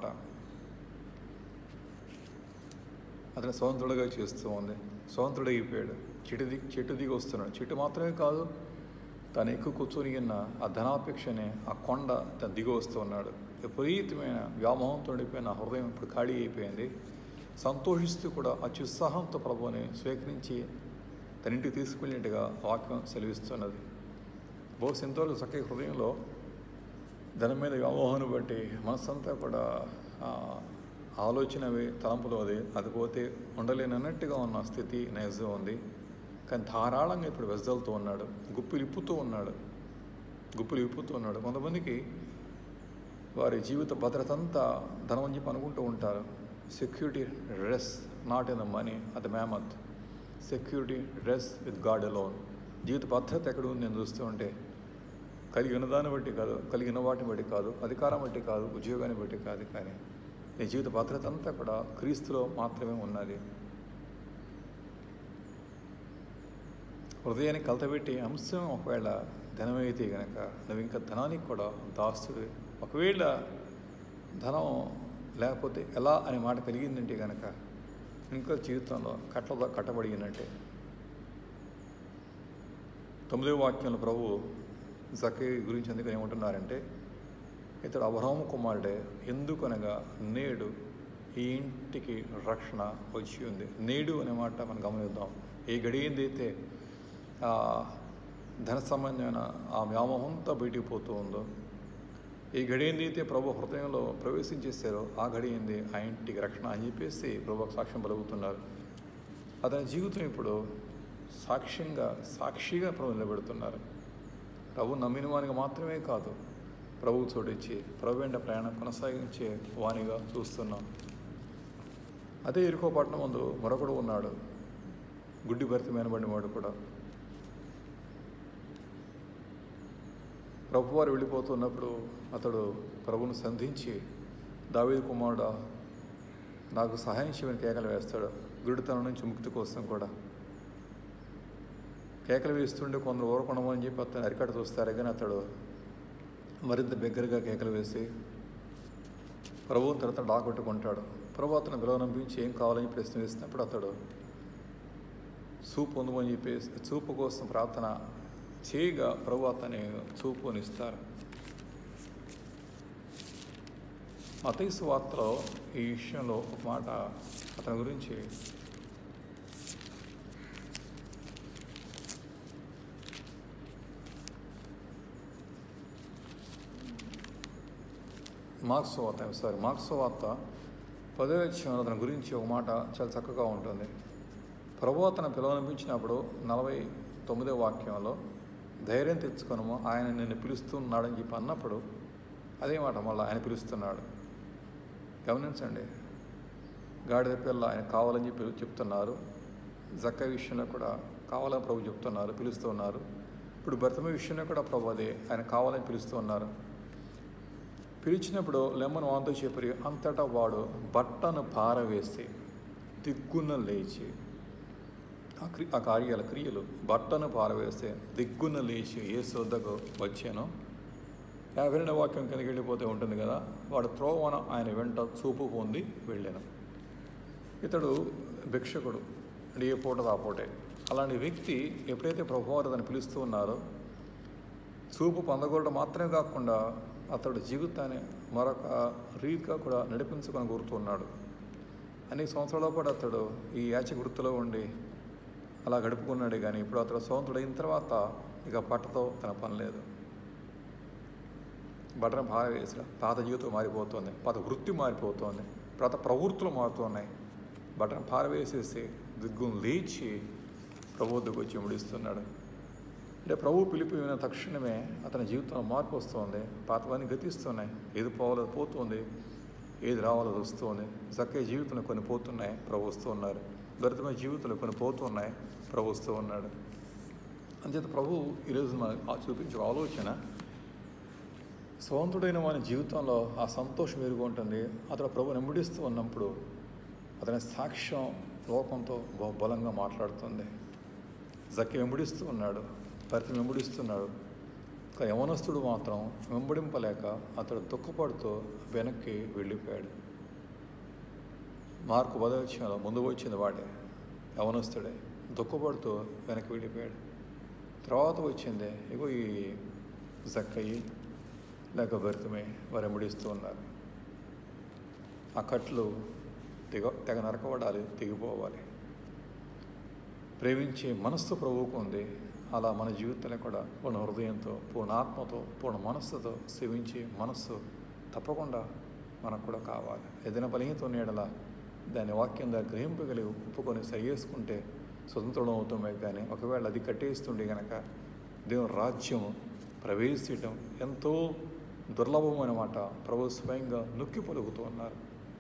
అతను స్వతంత్రుడిగా చేస్తూ ఉంది. స్వతంత్రుడైపోయాడు. చెట్టు దిగి వస్తున్నాడు. చెట్టు మాత్రమే కాదు, తను ఎక్కువ కూర్చొని ఉన్న ఆ ధనాపేక్షనే ఆ కొండ తను దిగి వస్తూ ఉన్నాడు. విపరీతమైన వ్యామోహంతో ఉండిపోయిన హృదయం ఇప్పుడు ఖాళీ అయిపోయింది. సంతోషిస్తూ కూడా అత్యుత్సాహంతో ప్రభువుని స్వీకరించి తన ఇంటికి తీసుకెళ్ళినట్టుగా వాక్యం సెలవిస్తున్నది. బహుశా ఇంతవరకు చక్కగా హృదయంలో ధనం మీద వ్యామోహాన్ని బట్టి మనసంతా కూడా ఆలోచనవి, తలంపులు అది పోతే ఉండలేనన్నట్టుగా ఉన్న స్థితి నైజం ఉంది. కానీ ధారాళంగా ఇప్పుడు వెజ్జలుతూ ఉన్నాడు. గుప్పిలు విప్పుతూ ఉన్నాడు. కొంతమందికి వారి జీవిత భద్రత అంతా ధనం అని చెప్పి అనుకుంటూ ఉంటారు. Security rest not in the money at the mammon. Security rest with God alone. జీవిత భద్రత ఎక్కడ ఉంది నేను చూస్తూ ఉంటే కలిగిన దాన్ని బట్టి కాదు, కలిగిన వాటిని బట్టి కాదు, అధికారం బట్టి కాదు, ఉద్యోగాన్ని బట్టి కాదు, కానీ నీ జీవిత భద్రత అంతా కూడా క్రీస్తులో మాత్రమే ఉన్నది. హృదయాన్ని కలతబెట్టి అంశం ఒకవేళ ధనమైతే కనుక నువ్వు ఇంకా ధనానికి కూడా దాస్తుడు. ఒకవేళ ధనం లేకపోతే ఎలా అనే మాట కలిగిందంటే కనుక ఇంకా జీవితంలో కట్టబడినట్టే. 9వ వాక్యంలో ప్రభు జక్కయ్య గురించి ఎందుకు ఏమంటున్నారంటే, ఇతడు అబ్రహాము కుమారుడే, ఎందుకనగా నేడు ఈ ఇంటికి రక్షణ వచ్చి ఉంది. నేడు అనే మాట మనం గమనిద్దాం. ఏ గడి ఏందైతే ధన సంబంధమైన ఆ వ్యామోహంతో బయటికి పోతూ ఉందో, ఈ గడి ఏందైతే ప్రభు హృదయంలో ప్రవేశించేశారో ఆ గడి ఏంది ఆ ఇంటికి రక్షణ అని చెప్పేసి ప్రభు సాక్ష్యం పలుకుతున్నారు. అతని జీవితం ఇప్పుడు సాక్షిగా ప్రభు నిలబెడుతున్నారు. ప్రభు నమ్మిన వానికి మాత్రమే కాదు, ప్రభువు చోటిచ్చి ప్రభు వెంట ప్రయాణం కొనసాగించే వానిగా చూస్తున్నాం. అదే ఎరుకో పట్టణం ముందు మరొకడు ఉన్నాడు, గుడ్డి భర్తమైన వాడు కూడా. ప్రభువారు వెళ్ళిపోతున్నప్పుడు అతడు ప్రభువును సంధించి, దావీదు కుమారుడా నాకు సహాయం చేయమని కేకలు వేస్తాడు. గుడితనం నుంచి ముక్తి కోసం కూడా కేకలు వేస్తుండే కొందరు ఊరకొనమని చెప్పి అతను అరికట్ట చూస్తారు. కానీ అతడు మరింత బిగ్గరగా కేకలు వేసి ప్రభువుని తర్వాత డాకొట్టుకుంటాడు. ప్రభు అతను విలువనంపించి ఏం కావాలని ప్రశ్న వేసినప్పుడు అతడు చూపు పొందమని చెప్పేసి చూపు కోసం ప్రార్థన చేయగా ప్రభు అతని చూపుని ఇస్తారు. మత్తయి సువార్తలో ఈ విషయంలో ఒక మాట అతని గురించి మార్క్స్ వార్త 10వ అధ్యాయంలో అతని గురించి ఒక మాట చాలా చక్కగా ఉంటుంది. ప్రభు అతను పిలువనిపించినప్పుడు 49వ వాక్యంలో ధైర్యం తెచ్చుకొనము, ఆయన నిన్ను పిలుస్తున్నాడని చెప్పి అన్నప్పుడు అదే మాట మళ్ళీ ఆయన పిలుస్తున్నాడు. గమనించండి, గాడిద పిల్ల ఆయన కావాలని చెప్పి చెప్తున్నారు. జక్కయ్య విషయంలో కూడా కావాలని ప్రభు చెప్తున్నారు, పిలుస్తూ ఉన్నారు. ఇప్పుడు భర్తమ విషయంలో కూడా ప్రభు అదే ఆయన కావాలని పిలుస్తూ ఉన్నారు. పిలిచినప్పుడు లెమ్మను వాంతో చెప్పి అంతటా వాడు బట్టను పారవేసి దిగ్గున లేచి ఆ క్రియలు బట్టను పారవేస్తే దిగ్గున లేచి యేసు వద్దకు వచ్చాను. 52వ వాక్యం కిందకి వెళ్ళిపోతే ఉంటుంది కదా, వాడు త్రోవన ఆయన వెంట చూపు పొంది వెళ్ళాను. ఇతడు భిక్షకుడు, అంటే ఏ పూట ఆ పూటే. అలాంటి వ్యక్తి ఎప్పుడైతే ప్రభువారు అతను పిలుస్తూ ఉన్నారో, చూపు పొందకూడడం మాత్రమే కాకుండా అతడు జీవితాన్ని మరొక రీతిగా కూడా నడిపించుకొని కోరుతున్నాడు. అనేక సంవత్సరాల పాటు అతడు ఈ యాచ వృత్తిలో ఉండి అలా గడుపుకున్నాడు. కానీ ఇప్పుడు అతడు స్వతంత్రుడైన తర్వాత ఇక బట్టతో తన పని లేదు. బట్టను బాగా వేసిన పాత జీవితం మారిపోతుంది, పాత వృత్తి మారిపోతుంది, పాత ప్రవృత్తులు మారుతున్నాయి. బట్టను పారవేసేసి దిగ్గును లేచి ప్రభు దగ్గరికి వచ్చి ముడిస్తున్నాడు. అంటే ప్రభు పిలుపు విన్న తక్షణమే అతని జీవితంలో మార్పు వస్తుంది. పాతవన్నీ గతిస్తున్నాయి. ఏది పోవాలో పోతుంది, ఏది రావాలో వస్తుంది. చక్కగా జీవితంలో కొన్ని పోతున్నాయి, ప్రభు వస్తూ ఉన్నారు. భరితమైన జీవితంలో కొన్ని పోతున్నాయి, ప్రభు వస్తూ ఉన్నాడు. అంచేత ప్రభు ఈరోజు మనకు చూపించే ఆలోచన, స్వతంత్రుడైన వాని జీవితంలో ఆ సంతోషం ఎరుగు ఉంటుంది. అతడు ప్రభు వెంబడిస్తూ ఉన్నప్పుడు అతని సాక్ష్యం లోకంతో బలంగా మాట్లాడుతుంది. జక్కి వెంబడిస్తూ ఉన్నాడు, భర్త వెంబడిస్తున్నాడు. ఒక యవనస్తుడు మాత్రం వెంబడింపలేక అతడు దుఃఖపడుతూ వెనక్కి వెళ్ళిపోయాడు. మార్కు 10వ అధ్యాయంలో ముందు వచ్చింది వాడే, యవనస్తుడే, దుఃఖపడుతూ వెనక్కి వెళ్ళిపోయాడు. తర్వాత వచ్చింది ఇగో ఈ జక్కయి లేక భర్తమే వారు వెంబడిస్తూ ఉన్నారు. ఆ కట్లు తెగ నరకబడాలి, తెగిపోవాలి. ప్రేమించే మనస్సు ప్రభువుకు ఉంది. అలా మన జీవితంలో కూడా పూర్ణ హృదయంతో, పూర్ణ ఆత్మతో, పూర్ణ మనస్సుతో సేవించే మనస్సు తప్పకుండా మనకు కూడా కావాలి. ఏదైనా బలహీనత ఉన్నాడలా దాని వాక్యం దాన్ని గ్రహింపగలిగి ఒప్పుకొని సరిచేసుకుంటే స్వతంత్రం అవుతామే. కానీ ఒకవేళ అది కట్టేస్తుండే కనుక దేవుని రాజ్యం ప్రవేశించడం ఎంతో దుర్లభమైన మాట ప్రభు స్వయంగా నొక్కి పలుకుతూ ఉన్నారు.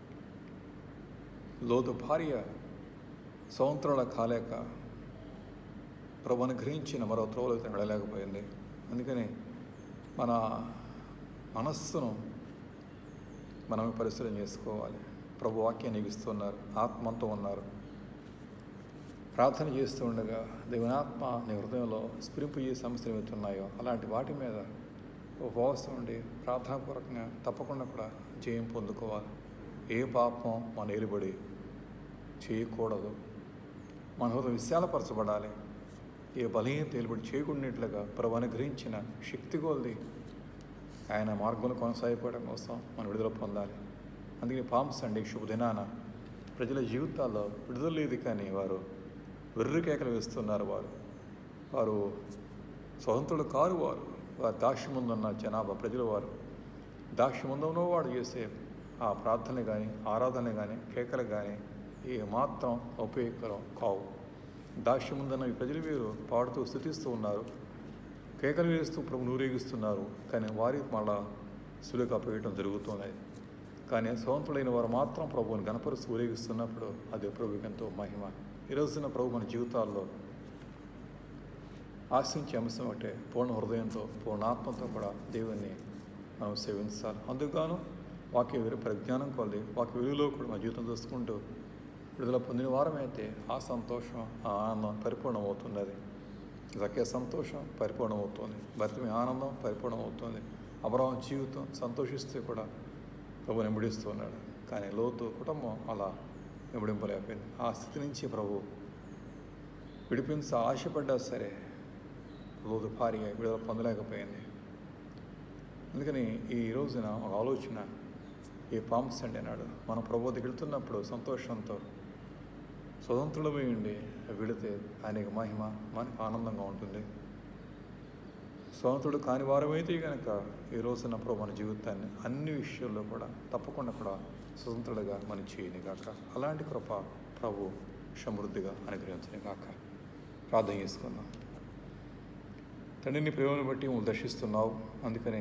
లోతు భార్య సంవత్సరాల కాలేక ప్రభు అనుగ్రహించిన మరో త్రోవలో వెళ్ళలేకపోయింది. అందుకని మన మనస్సును మనమే పరిశీలన చేసుకోవాలి. ప్రభు వాక్యాన్ని ఇస్తున్నారు, ఆత్మతో ఉన్నారు. ప్రార్థన చేస్తూ ఉండగా దేవుని ఆత్మ నీ హృదయంలో స్ఫురింపు ఏ సమస్యలు ఏమవుతున్నాయో అలాంటి వాటి మీద ఉపవాసం ఉండి ప్రార్థనాపూర్వకంగా తప్పకుండా కూడా జయం పొందుకోవాలి. ఏ పాపం మన ఏలుబడి చేయకూడదు. మన హృదయం విశాలపరచబడాలి. ఏ బలహీనత ఏలుబడి చేయకుండాట్లుగా ప్రభు అనుగ్రహించిన శక్తి కొలది ఆయన మార్గంలో కొనసాగిపోవడం కోసం మనం విడుదల పొందాలి. అందుకని పామ్ సండే శుభదినాన ప్రజల జీవితాల్లో విడుదల లేదు. కానీ వారు వెర్రి కేకలు వేస్తున్నారు. వారు స్వతంత్రులు కారు. వారు దాక్ష్యముందున్న జనాభా ప్రజలు. వారు దాక్ష్యముందున్న వాడు చేసే ఆ ప్రార్థన కానీ ఆరాధన కానీ కేకలు కానీ ఏ మాత్రం ఉపయోగకరం కావు. దాక్ష్యముందున్న ఈ ప్రజలు వీరు పాడుతూ స్తుతిస్తూ ఉన్నారు, కేకలు వేస్తూ ప్రభు నూరేగిస్తున్నారు. కానీ వారి మళ్ళా సులుకు అప్పవేయటం జరుగుతున్నది. కానీ స్వతంత్రులైన వారు మాత్రం ప్రభువుని గణపరుస్తూ ఊరేగిస్తున్నప్పుడు అది ప్రభుకి ఎంతో మహిమ. ఈరోజున ప్రభు మన జీవితాల్లో ఆశించే అంశం అంటే పూర్ణ హృదయంతో, పూర్ణ ఆత్మతో కూడా దేవుణ్ణి మనం సేవించాలి. అందుకుగాను వాక్య పరిజ్ఞానం కొలది వాక్య వెలుగులో కూడా మన జీవితం చూసుకుంటూ విడుదల పొందిన వారమైతే ఆ సంతోషం, ఆ ఆనందం పరిపూర్ణమవుతుంది. అది జక్కే సంతోషం పరిపూర్ణమవుతుంది, భర్తమే ఆనందం పరిపూర్ణమవుతుంది. అబ్రహాము జీవితం సంతోషిస్తే కూడా ప్రభు వెంబడిస్తూ ఉన్నాడు. కానీ లోతు కుటుంబం అలా వెంబడింపలేకపోయింది. ఆ స్థితి నుంచి ప్రభు విడిపించ ఆశపడ్డా సరే లోతు భార్య విడుదల పొందలేకపోయింది. అందుకని ఈ రోజున ఒక ఆలోచన, ఈ పామ్ సండే నాడు మనం ప్రభు దగ్గరికి వెళ్తున్నప్పుడు సంతోషంతో స్వతంత్రులమై ఉండి వెళితే ఆయనకి మహిమ, మనకు ఆనందంగా ఉంటుంది. స్వతంత్రుడు కాని వారమైతే కనుక ఈ రోజున ప్రభు మన జీవితాన్ని అన్ని విషయాల్లో కూడా తప్పకుండా కూడా స్వతంత్రులుగా మనం చేయని కాక అలాంటి కృప ప్రభు సమృద్ధిగా అనుగ్రహించని కాక. ప్రార్థన చేసుకుందాం. తండ్రిని ప్రేమను బట్టి నువ్వు దర్శిస్తున్నావు. అందుకనే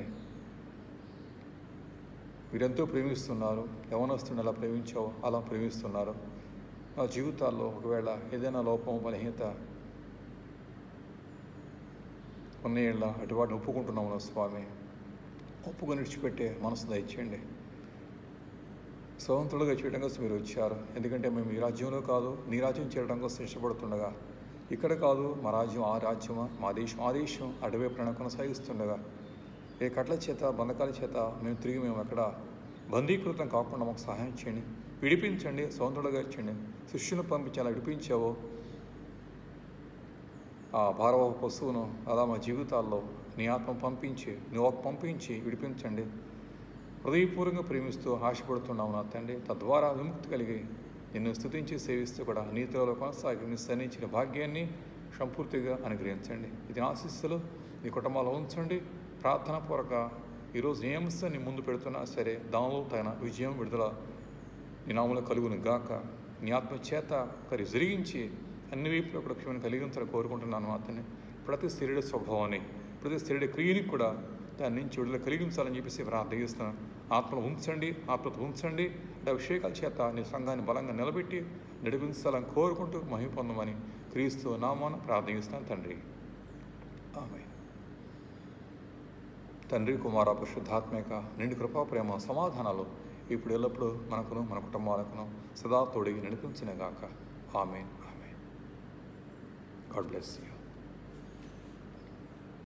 మీరెంతో ప్రేమిస్తున్నారు. యవనస్తుని అలా ప్రేమించావు, అలా ప్రేమిస్తున్నారు. మా జీవితాల్లో ఒకవేళ ఏదైనా లోపం, బలహీనత ఉన్నేళ్ళ అటు వాటిని ఒప్పుకుంటున్నాము స్వామి. ఒప్పుకొని విడిచిపెట్టే మనసు దయచేయండి. స్వతంత్రులుగా చేయడం కోసం మీరు వచ్చారు. ఎందుకంటే మేము ఈ రాజ్యంలో కాదు, నీ రాజ్యం చేరడం కోసం ఇష్టపడుతుండగా, ఇక్కడ కాదు మా రాజ్యం, ఆ రాజ్యమా, మా దేశం, ఆ దేశం అటువైపు కొనసాగిస్తుండగా ఏ కట్ల చేత బంధకాల చేత మేము ఎక్కడ బందీకృతం కాకుండా మాకు సహాయం చేయండి, విడిపించండి, స్వతంత్రులుగా ఇచ్చండి. శిష్యుని పంపించి అలా విడిపించావో ఆ భారవ పశువును అలా మా జీవితాల్లో నీ ఆత్మ పంపించి విడిపించండి. హృదయపూర్వకంగా ప్రేమిస్తూ ఆశపడుతున్నాము నా తండ్రి. తద్వారా విముక్తి కలిగి నిన్ను స్తుతించి సేవిస్తూ కూడా నీతిలో కొనసాగి నీ సన్నించిన భాగ్యాన్ని సంపూర్తిగా అనుగ్రహించండి. ఇది ఆశీస్సులు నీ కుటుంబాల్లో ఉంచండి. ప్రార్థన పూర్వక ఈరోజు ఏ అంశాన్ని ముందు పెడుతున్నా సరే దానిలో తగిన విజయం విడుదల నీ నామములో కలుగును గాక. నీ ఆత్మ చేత జరిగించి అన్ని వైపులో కూడా క్షేమం కలిగించాలని కోరుకుంటున్నాను. అతన్ని ప్రతి శరీర స్వభావాన్ని, ప్రతి శరీర క్రియని కూడా దాని నుంచి విడుదల కలిగించాలని చెప్పేసి ప్రార్థిస్తున్నాను. ఆత్మను ఉంచండి. అభిషేకాల చేత నీ సంఘాన్ని బలంగా నిలబెట్టి నడిపించాలని కోరుకుంటూ మహిమ పొందమని క్రీస్తు నామాన ప్రార్థిస్తున్నాను తండ్రి. ఆమేన్. తండ్రి, కుమార, పరిశుద్ధాత్మక నిండు కృపా, ప్రేమ, సమాధానాలు ఇప్పుడు ఎల్లప్పుడూ మనకును మన కుటుంబాలకును సదా తోడిగి నడిపించినగాక. ఆమేన్. God bless you.